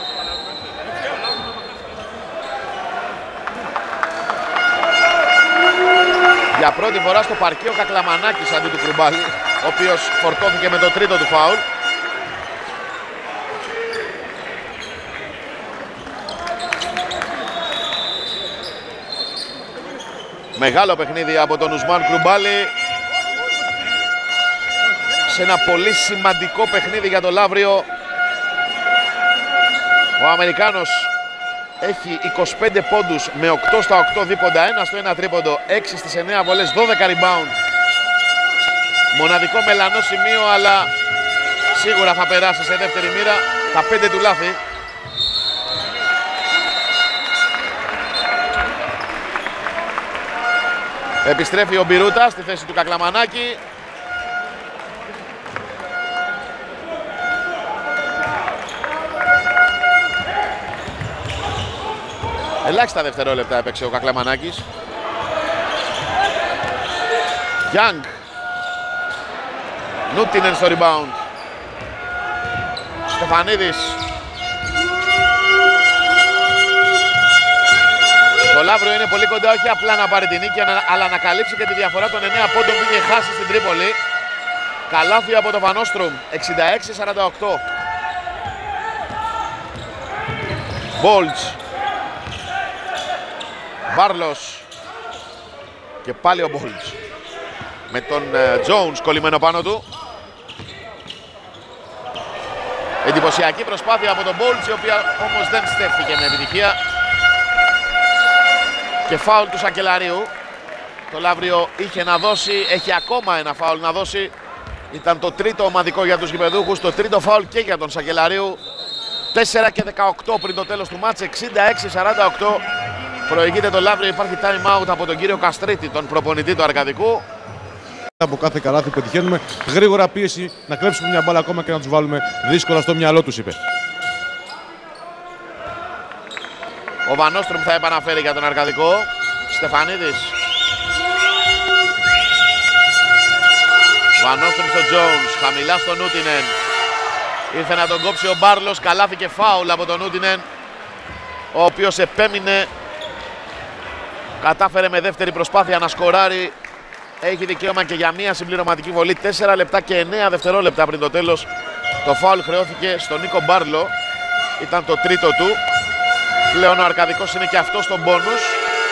Για πρώτη φορά στο παρκή ο Κακλαμανάκης αντί του Κρουμπάλι, ο οποίος φορτώθηκε με το τρίτο του φάουλ. Μεγάλο παιχνίδι από τον Ουσμάν Κρουμπάλι. Σε ένα πολύ σημαντικό παιχνίδι για το Λαύριο. Ο Αμερικάνος έχει είκοσι πέντε πόντους με οκτώ στα οκτώ δίποντα, ένα στο ένα τρίποντο, έξι στις εννέα βολές, δώδεκα rebound. Μοναδικό μελανό σημείο, αλλά σίγουρα θα περάσει σε δεύτερη μοίρα. Τα πέντε του λάθη. Επιστρέφει ο Μπιρούτα στη θέση του Κακλαμανάκη. Ελάχιστα δευτερόλεπτα έπαιξε ο Κακλαμανάκης. Young. Νούτινεν στο rebound. Στεφανίδης. Το Λαύριο είναι πολύ κοντά, όχι απλά να πάρει την νίκη, αλλά να καλύψει και τη διαφορά των εννέα πόντων που είχε χάσει στην Τρίπολη. Καλάθι από το Βανόστρουμ, εξήντα έξι σαράντα οκτώ. Μπόλτς. Μπάρλος. Και πάλι ο Μπόλτς. Με τον Jones uh, κολλημένο πάνω του. Εντυπωσιακή προσπάθεια από τον Μπόλτς, η οποία όμως δεν στέφθηκε με επιτυχία. Και φάουλ του Σακελαρίου. Το Λαύριο είχε να δώσει, έχει ακόμα ένα φάουλ να δώσει. Ήταν το τρίτο ομαδικό για τους γηπεδούχους, το τρίτο φάουλ και για τον Σακελαρίου. τέσσερα και δεκαοκτώ πριν το τέλος του μάτς, εξήντα έξι σαράντα οκτώ. Προηγείται το Λαύριο, υπάρχει time out από τον κύριο Καστρίτη, τον προπονητή του Αρκαδικού. Από κάθε καλάθι πετυχαίνουμε γρήγορα πίεση, να κλέψουμε μια μπάλα ακόμα και να τους βάλουμε δύσκολα στο μυαλό τους, είπε. Ο Βανόστρουμ θα επαναφέρει για τον Αρκαδικό. Στεφανίδης. Βανόστρουμ στο Jones, χαμηλά στο Νούτινεν. Ήρθε να τον κόψει ο Μπάρλος, καλάθι και φάουλ από τον Νούτινεν, ο οποίος επέμεινε. Κατάφερε με δεύτερη προσπάθεια να σκοράρει. Έχει δικαίωμα και για μία συμπληρωματική βολή. τέσσερα λεπτά και εννέα δευτερόλεπτα πριν το τέλος. Το φάουλ χρεώθηκε στον Νίκο Μπάρλο. Ήταν το τρίτο του. Πλέον ο Αρκαδικός είναι και αυτό στον μπόνους.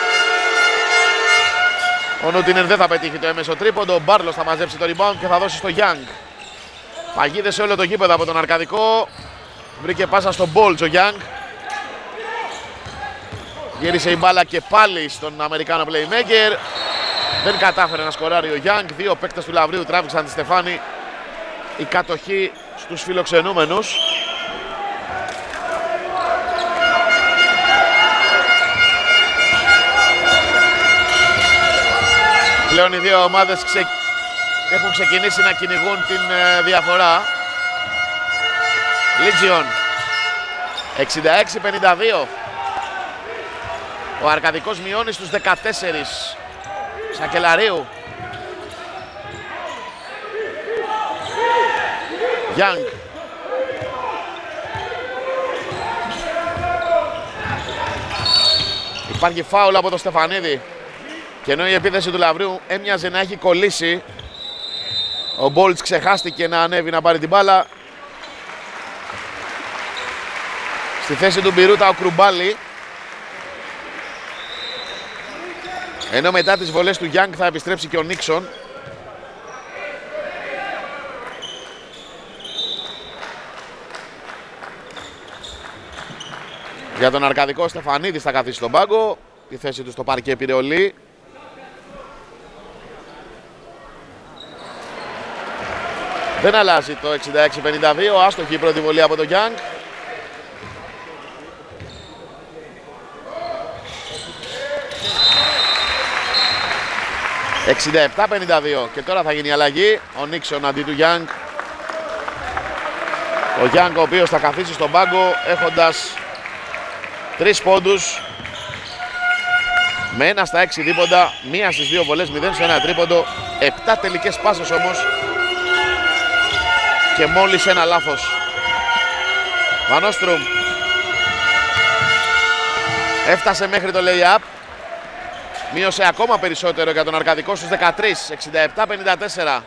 Ο Νούτινεν δεν θα πετύχει το έμεσο τρίποντο. Ο Μπάρλος θα μαζέψει το rebound και θα δώσει στο Young. Παγίδε σε όλο το γήπεδο από τον Αρκαδικό. Βρήκε πάσα στον Μπόλτς ο Young. Γύρισε η μπάλα και πάλι στον Αμερικάνο playmaker. Δεν κατάφερε να σκοράρει ο Young. Δύο παίκτες του Λαυρίου τράβηξαν τη στεφάνη. Η κατοχή στους φιλοξενούμενους. Πλέον οι δύο ομάδες ξε... έχουν ξεκινήσει να κυνηγούν την ε, διαφορά. Legion εξήντα έξι πενήντα δύο. Ο Αρκαδικός μειώνει στους δεκατέσσερα. Σακελαρίου. Young. Υπάρχει φάουλ από το Στεφανίδη. Και ενώ η επίθεση του Λαυρίου έμοιαζε να έχει κολλήσει, ο Μπόλτς ξεχάστηκε να ανέβει να πάρει την μπάλα. Στη θέση του Μπιρούτα ο Κρουμπάλι. Ενώ μετά τις βολές του Young θα επιστρέψει και ο Νίξον. Για τον Αρκαδικό, Στεφανίδης θα καθίσει στον πάγκο. Τη θέση του στο παρκέ Πειραιολί. Δεν αλλάζει το εξήντα έξι πενήντα δύο. Άστοχη η πρώτη βολή από τον Young. εξήντα επτά πενήντα δύο. Και τώρα θα γίνει η αλλαγή. Ο Νίξον αντί του Young. Ο Young ο οποίος θα καθίσει στον πάγκο έχοντας τρεις πόντους. Με ένα στα έξι δίποντα. Μία στις δύο βολές, μηδέν σε ένα τρίποντο. επτά τελικές πάσες όμως. Και μόλις ένα λάθος. Βανόστρουμ. Έφτασε μέχρι το lay-up. Μείωσε ακόμα περισσότερο για τον Αρκαδικό στους δεκατρία. εξήντα επτά πενήντα τέσσερα.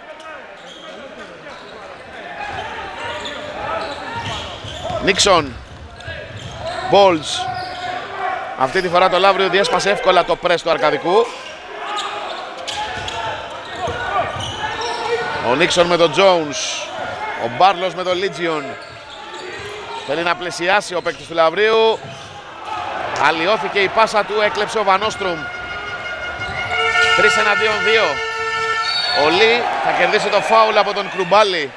Νίξον. Μπόλτς. Αυτή τη φορά το Λαύριο διέσπασε εύκολα το πρες του Αρκαδικού. Ο Νίξον με τον Jones. Ο Μπάρλος με τον Legion. Θέλει να πλαισιάσει ο παίκτης του Λαυρίου. Αλλοιώθηκε η πάσα του, έκλεψε ο Βανόστρουμ. Τρεις εναντίον δύο. Ο Λί θα κερδίσει το φάουλ από τον Κρουμπάλι.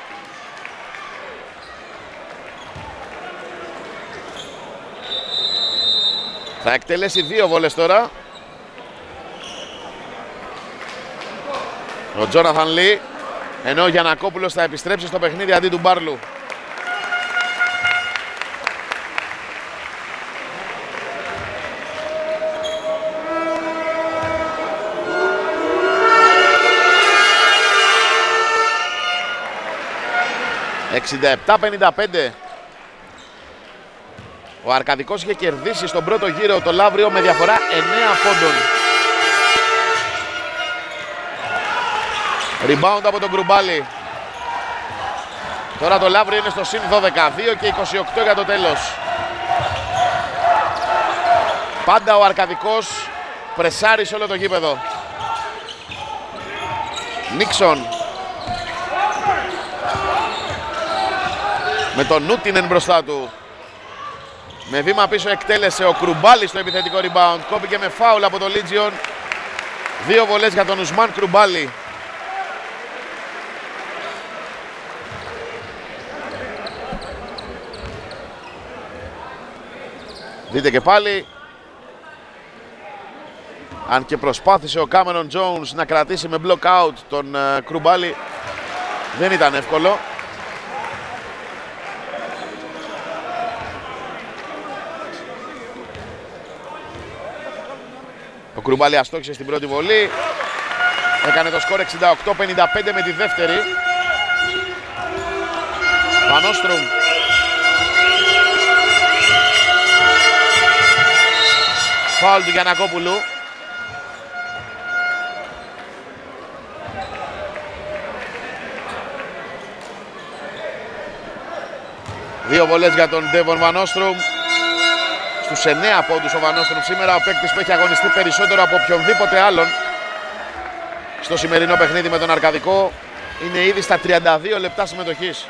Θα εκτελέσει δύο βόλες τώρα. Ο Τζόναθαν Λί, ενώ ο Γιαννακόπουλος θα επιστρέψει στο παιχνίδι αντί του Μπάρλου. εξήντα επτά πενήντα πέντε. Ο Αρκαδικός είχε κερδίσει στον πρώτο γύρο το Λαύριο με διαφορά εννέα πόντων. Rebound από τον Κρουμπάλι. Τώρα το Λαύριο είναι στο συν δώδεκα, δύο και είκοσι οκτώ για το τέλος. Πάντα ο Αρκαδικός πρεσάρει σε όλο το γήπεδο. Νίξον με τον Νούτινεν μπροστά του. Με βήμα πίσω εκτέλεσε ο Κρουμπάλης στο επιθετικό rebound. Κόπηκε με φάουλ από το Legion. Δύο βολές για τον Ουσμάν Κρουμπάλι. Δείτε και πάλι. Αν και προσπάθησε ο Κάμερον Jones να κρατήσει με block out τον uh, Κρουμπάλι, δεν ήταν εύκολο. Ο Κρουμπάλι αστόχησε στην πρώτη βολή. Έκανε το σκορ εξήντα οκτώ πενήντα πέντε με τη δεύτερη. Βανόστρουμ. Φάουλ του Γιαννακόπουλου. Δύο βολές για τον Ντέβον Βανόστρουμ. Στους εννέα πόντους ο Βανόστρουμ σήμερα, ο παίκτης που έχει αγωνιστεί περισσότερο από οποιονδήποτε άλλον στο σημερινό παιχνίδι με τον Αρκαδικό. Είναι ήδη στα τριάντα δύο λεπτά συμμετοχής.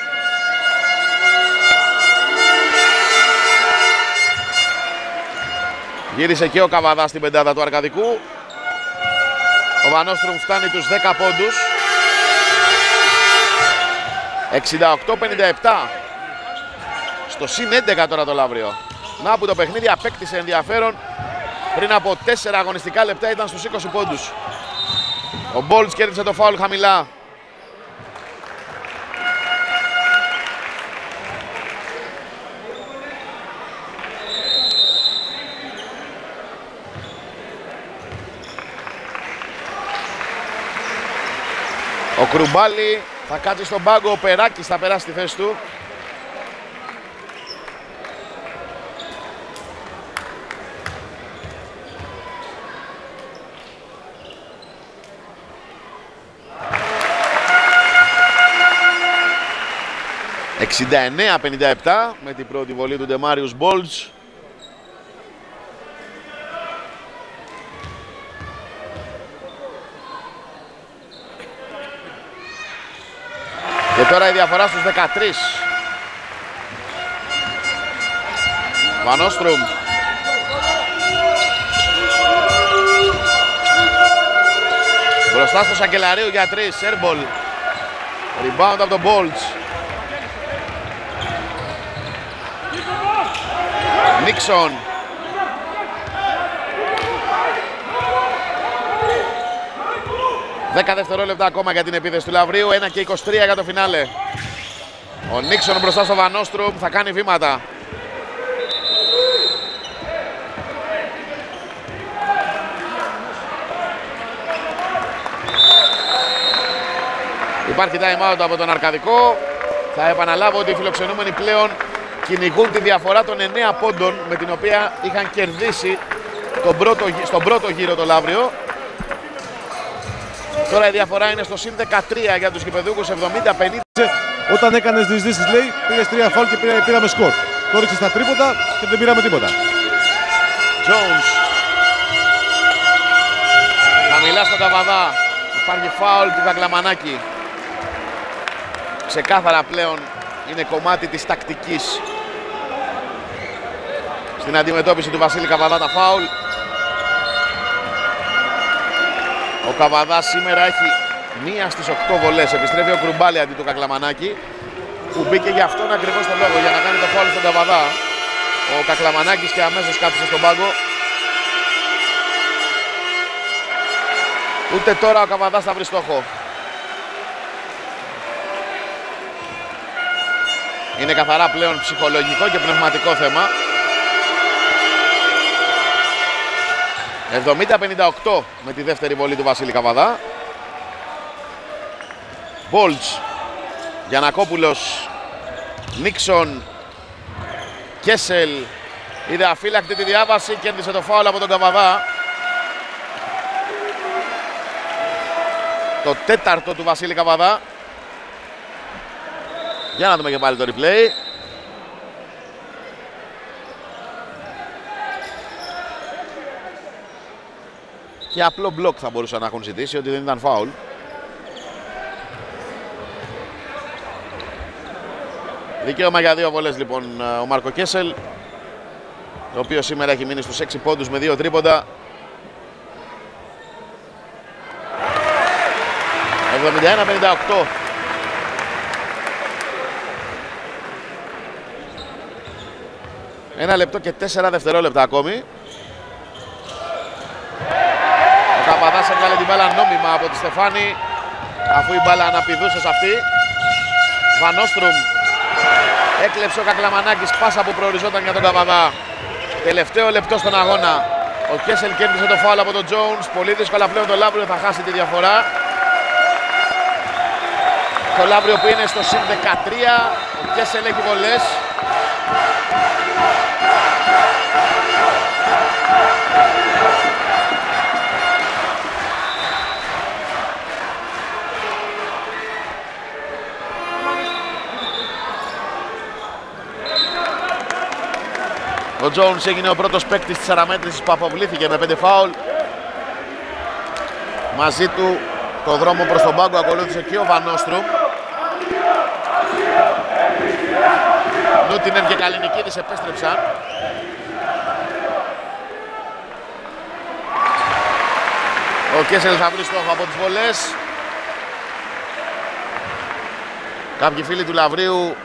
Γύρισε και ο Καβαδάς στην πεντάδα του Αρκαδικού. Ο Βανόστρουμ φτάνει τους δέκα πόντους. εξήντα οκτώ πενήντα επτά. Στο συν έντεκα τώρα το Λαύριο. Να που το παιχνίδι απέκτησε ενδιαφέρον. Πριν από τέσσερα αγωνιστικά λεπτά ήταν στους είκοσι πόντους. Ο Μπόλτς κέρδισε το φάουλ χαμηλά. Ο Κρουμπάλι θα κάτσει στον πάγκο, ο Περάκης θα περάσει τη θέση του. εξήντα εννέα πενήντα επτά με την πρώτη βολή του Ντεμάριους Μπόλτς. Και τώρα η διαφορά στους δεκατρείς. Βανόστρουμ. Μπροστά στο Σακελαρίου για τρεις. Airball. Rebound από τον Bolts. Νίξον. δέκα δευτερόλεπτα ακόμα για την επίθεση του Λαυρίου. ένα και είκοσι τρία για το φινάλε. Ο Νίξον μπροστά στο Βανόστρουμ θα κάνει βήματα. Υπάρχει time out από τον Αρκαδικό. Θα επαναλάβω ότι οι φιλοξενούμενοι πλέον κυνηγούν τη διαφορά των εννέα πόντων με την οποία είχαν κερδίσει τον πρώτο, στον πρώτο γύρο το Λαύριο. Τώρα η διαφορά είναι στο συν δεκατρία για τους γηπεδούχους, εβδομήντα πενήντα. Όταν έκανες διεισδύσεις, λέει, πήρες τρία φάουλ και πήρα, πήραμε σκορ. Το ρίξες στα τρίποτα και δεν πήραμε τίποτα. Jones. Χαμηλά στον Καβαδά. Υπάρχει φάουλ του Κακλαμανάκη. ξεκάθαρα πλέον είναι κομμάτι της τακτικής στην αντιμετώπιση του Βασίλη Καβαδά τα φάουλ. Ο Καβαδάς σήμερα έχει μία στις οκτώ βολές. Επιστρέφει ο Κρουμπάλη αντί του Κακλαμανάκη, που μπήκε για αυτόν ακριβώς τον λόγο, για να κάνει το φάουλ στον Καβαδά. Ο Κακλαμανάκης και αμέσως κάθισε στον πάγκο. Ούτε τώρα ο Καβαδάς θα βρει στόχο. Είναι καθαρά πλέον ψυχολογικό και πνευματικό θέμα. εβδομήντα πενήντα οκτώ με τη δεύτερη βολή του Βασίλη Καβαδά. Μπόλτς, Γιαννακόπουλος, Νίξον, Κέσελ. Είδε αφύλακτη τη διάβαση, κέρδισε το φάουλ από τον Καβαδά. Το τέταρτο του Βασίλη Καβαδά. Για να δούμε και πάλι το replay. Και απλό μπλοκ θα μπορούσαν να έχουν ζητήσει, ότι δεν ήταν φάουλ. Δικαίωμα για δύο βολές λοιπόν ο Μάρκο Κέσελ, ο οποίος σήμερα έχει μείνει στους έξι πόντους με δύο τρίποντα. εβδομήντα ένα πενήντα οκτώ. Ένα λεπτό και τέσσερα δευτερόλεπτα ακόμη. Ο Καβαδάς έβγαλε την μπάλα νόμιμα από τη Στεφάνη, αφού η μπάλα αναπηδούσε σε αυτή. Βανόστρουμ έκλεψε ο Κακλαμανάκης πάσα που προοριζόταν για τον Καβαδά. Τελευταίο λεπτό στον αγώνα. Ο Κέσελ κέρδισε το φάουλ από τον Jones. Πολύ δύσκολα πλέον το Λαύριο θα χάσει τη διαφορά. Το Λαύριο που είναι στο συν δεκατρία. Ο Κέσελ έχει βολές. Ο Jones έγινε ο πρώτος παίκτης της αναμέτρησης που αποβλήθηκε με πέντε φάουλ. Μαζί του το δρόμο προς τον πάγκο ακολούθησε και ο Βανόστρουμ. Νούτινεν και Καλινικίδης επέστρεψαν. Ο Κέσελ θα βρει στόχο από τις βολές. Κάποιοι φίλοι του Λαυρίου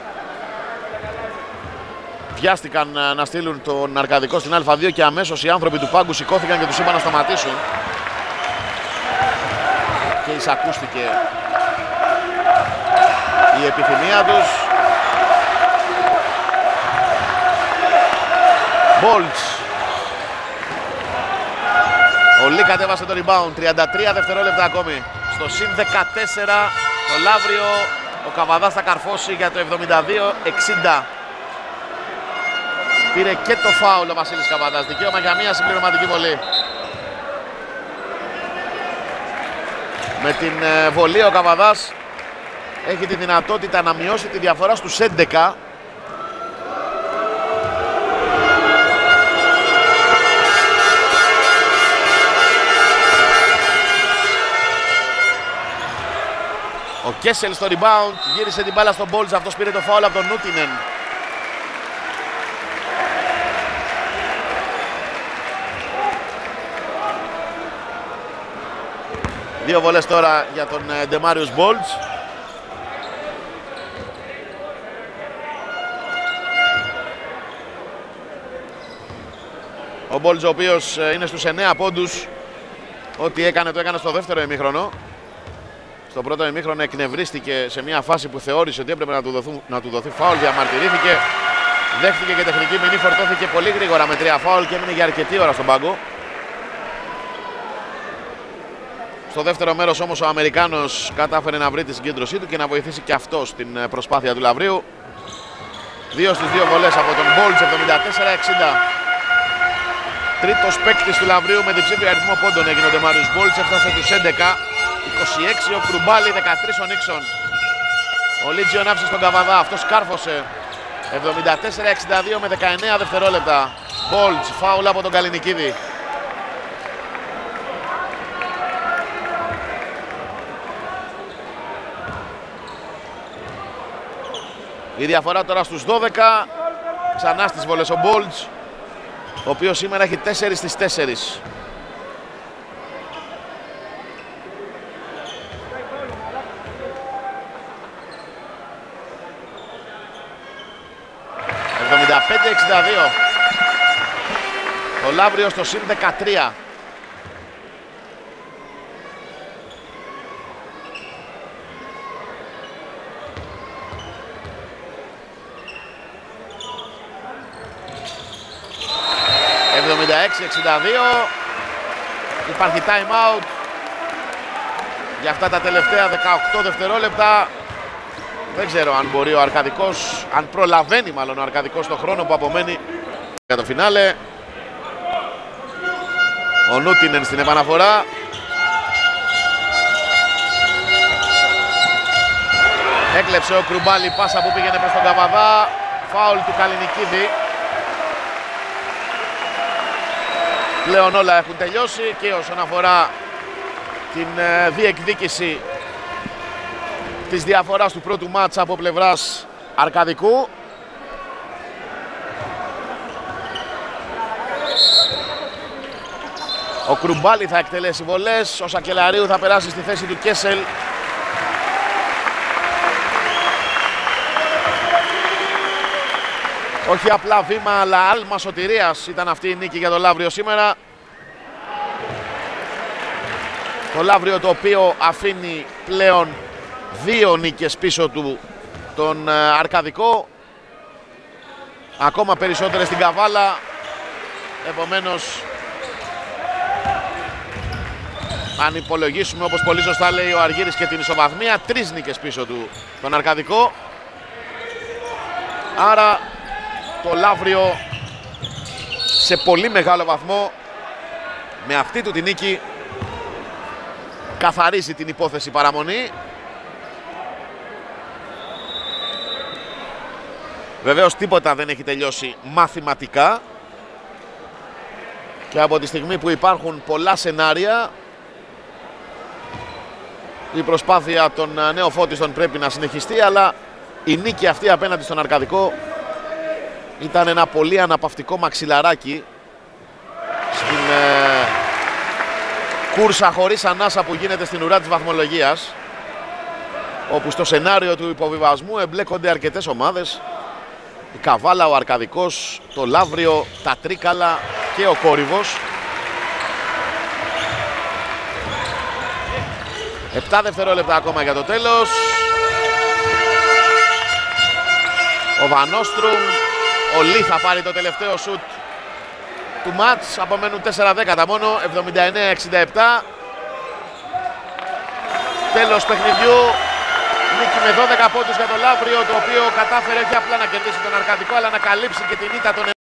βιάστηκαν να στείλουν τον Αρκαδικό στην Α2 και αμέσως οι άνθρωποι του πάγκου σηκώθηκαν και τους είπαν να σταματήσουν. Και εισακούστηκε η επιθυμία τους. Μπόλτς. Ο Λί κατέβασε το rebound. τριάντα τρία δευτερόλεπτα ακόμη. Στο συν δεκατέσσερα το Λαύριο. Ο Καβαδάς θα καρφώσει για το εβδομήντα δύο εξήντα. Πήρε και το φάουλ ο Βασίλης Καβαδάς. Δικαίωμα για μια συμπληρωματική βολή. Με την βολή ο Καβαδάς έχει τη δυνατότητα να μειώσει τη διαφορά στους έντεκα. Ο Κέσελ στο rebound, γύρισε την μπάλα στον Μπόλτς, αυτός πήρε το φάουλ από τον Νούτινεν. Δύο βολές τώρα για τον Ντεμάριους Μπόλτς. Ο Μπόλτς ο οποίος είναι στους εννέα πόντους. Ό,τι έκανε το έκανε στο δεύτερο ημίχρονο. Στο πρώτο ημίχρονο εκνευρίστηκε σε μια φάση που θεώρησε ότι έπρεπε να του, δοθούν, να του δοθεί φάουλ, διαμαρτυρήθηκε. Δέχτηκε και τεχνική ποινή, φορτώθηκε πολύ γρήγορα με τρία φάουλ και έμεινε για αρκετή ώρα στον πάγκο. Στο δεύτερο μέρος όμως ο Αμερικάνος κατάφερε να βρει τη συγκέντρωσή του και να βοηθήσει και αυτό στην προσπάθεια του Λαυρίου. Δύο στις δύο βολές από τον Μπόλτς, εβδομήντα τέσσερα εξήντα. Τρίτος παίκτης του Λαυρίου με διψήφιο αριθμό πόντων έγινε ο Ντεμάριους Μπόλτς, έφτασε τους έντεκα. είκοσι έξι ο Κρουμπάλη, δεκατρία ο Νίξον. Ο Λίτζιον άφησε στον Καβαδά, αυτός κάρφωσε. εβδομήντα τέσσερα εξήντα δύο με δεκαεννέα δευτερόλεπτα. Μπόλτς, φάουλ από τον Καλινικίδη. Η διαφορά τώρα στους δώδεκα. Ξανά στις βολές ο Μπόλτζ, ο οποίος σήμερα έχει τέσσερις στις τέσσερις. εβδομήντα πέντε εξήντα δύο. Το Λαύριο στο συν δεκατρία. εβδομήντα έξι εξήντα δύο. Υπάρχει time out για αυτά τα τελευταία δεκαοκτώ δευτερόλεπτα. Δεν ξέρω αν μπορεί ο Αρκαδικός, αν προλαβαίνει μάλλον ο Αρκαδικός το χρόνο που απομένει για το φινάλε. Ο Νούτινεν στην επαναφορά. Έκλεψε ο Κρουμπάλη πάσα που πήγαινε προς τον Καβαδά. Φάουλ του Καλινικίδη. Πλέον όλα έχουν τελειώσει και όσον αφορά την ε, διεκδίκηση της διαφοράς του πρώτου μάτσα από πλευράς Αρκαδικού. Ο Κρουμπάλη θα εκτελέσει βολές, ο Σακελαρίου θα περάσει στη θέση του Κέσελ. Όχι απλά βήμα, αλλά άλμα σωτηρίας ήταν αυτή η νίκη για το Λαύριο σήμερα. Το Λαύριο το οποίο αφήνει πλέον δύο νίκες πίσω του τον Αρκαδικό. Ακόμα περισσότερες στην Καβάλα. Επομένως, αν υπολογίσουμε όπως πολύ σωστά λέει ο Αργύρης και την ισοβαθμία, τρεις νίκες πίσω του τον Αρκαδικό. Άρα το Λαύριο σε πολύ μεγάλο βαθμό με αυτή του τη νίκη καθαρίζει την υπόθεση παραμονή. Βεβαίως τίποτα δεν έχει τελειώσει μαθηματικά και από τη στιγμή που υπάρχουν πολλά σενάρια η προσπάθεια των νεοφώτιστων πρέπει να συνεχιστεί, αλλά η νίκη αυτή απέναντι στον Αρκαδικό ήταν ένα πολύ αναπαυτικό μαξιλαράκι στην ε, κούρσα χωρίς ανάσα που γίνεται στην ουρά της βαθμολογίας, όπου στο σενάριο του υποβιβασμού εμπλέκονται αρκετές ομάδες. Η Καβάλα, ο Αρκαδικός, το Λαύριο, τα Τρίκαλα και ο Κόρυβος. Επτά δευτερόλεπτα ακόμα για το τέλος. Ο Βανόστρουμ, ο Λί θα πάρει το τελευταίο σουτ του μάτς. Απομένουν τέσσερα δέκατα μόνο, εβδομήντα εννέα εξήντα επτά. Τέλος παιχνιδιού. Νίκη με δώδεκα πόντους για το Λαύριο, το οποίο κατάφερε όχι απλά να κερδίσει τον Αρκαδικό, αλλά να καλύψει και την ήττα των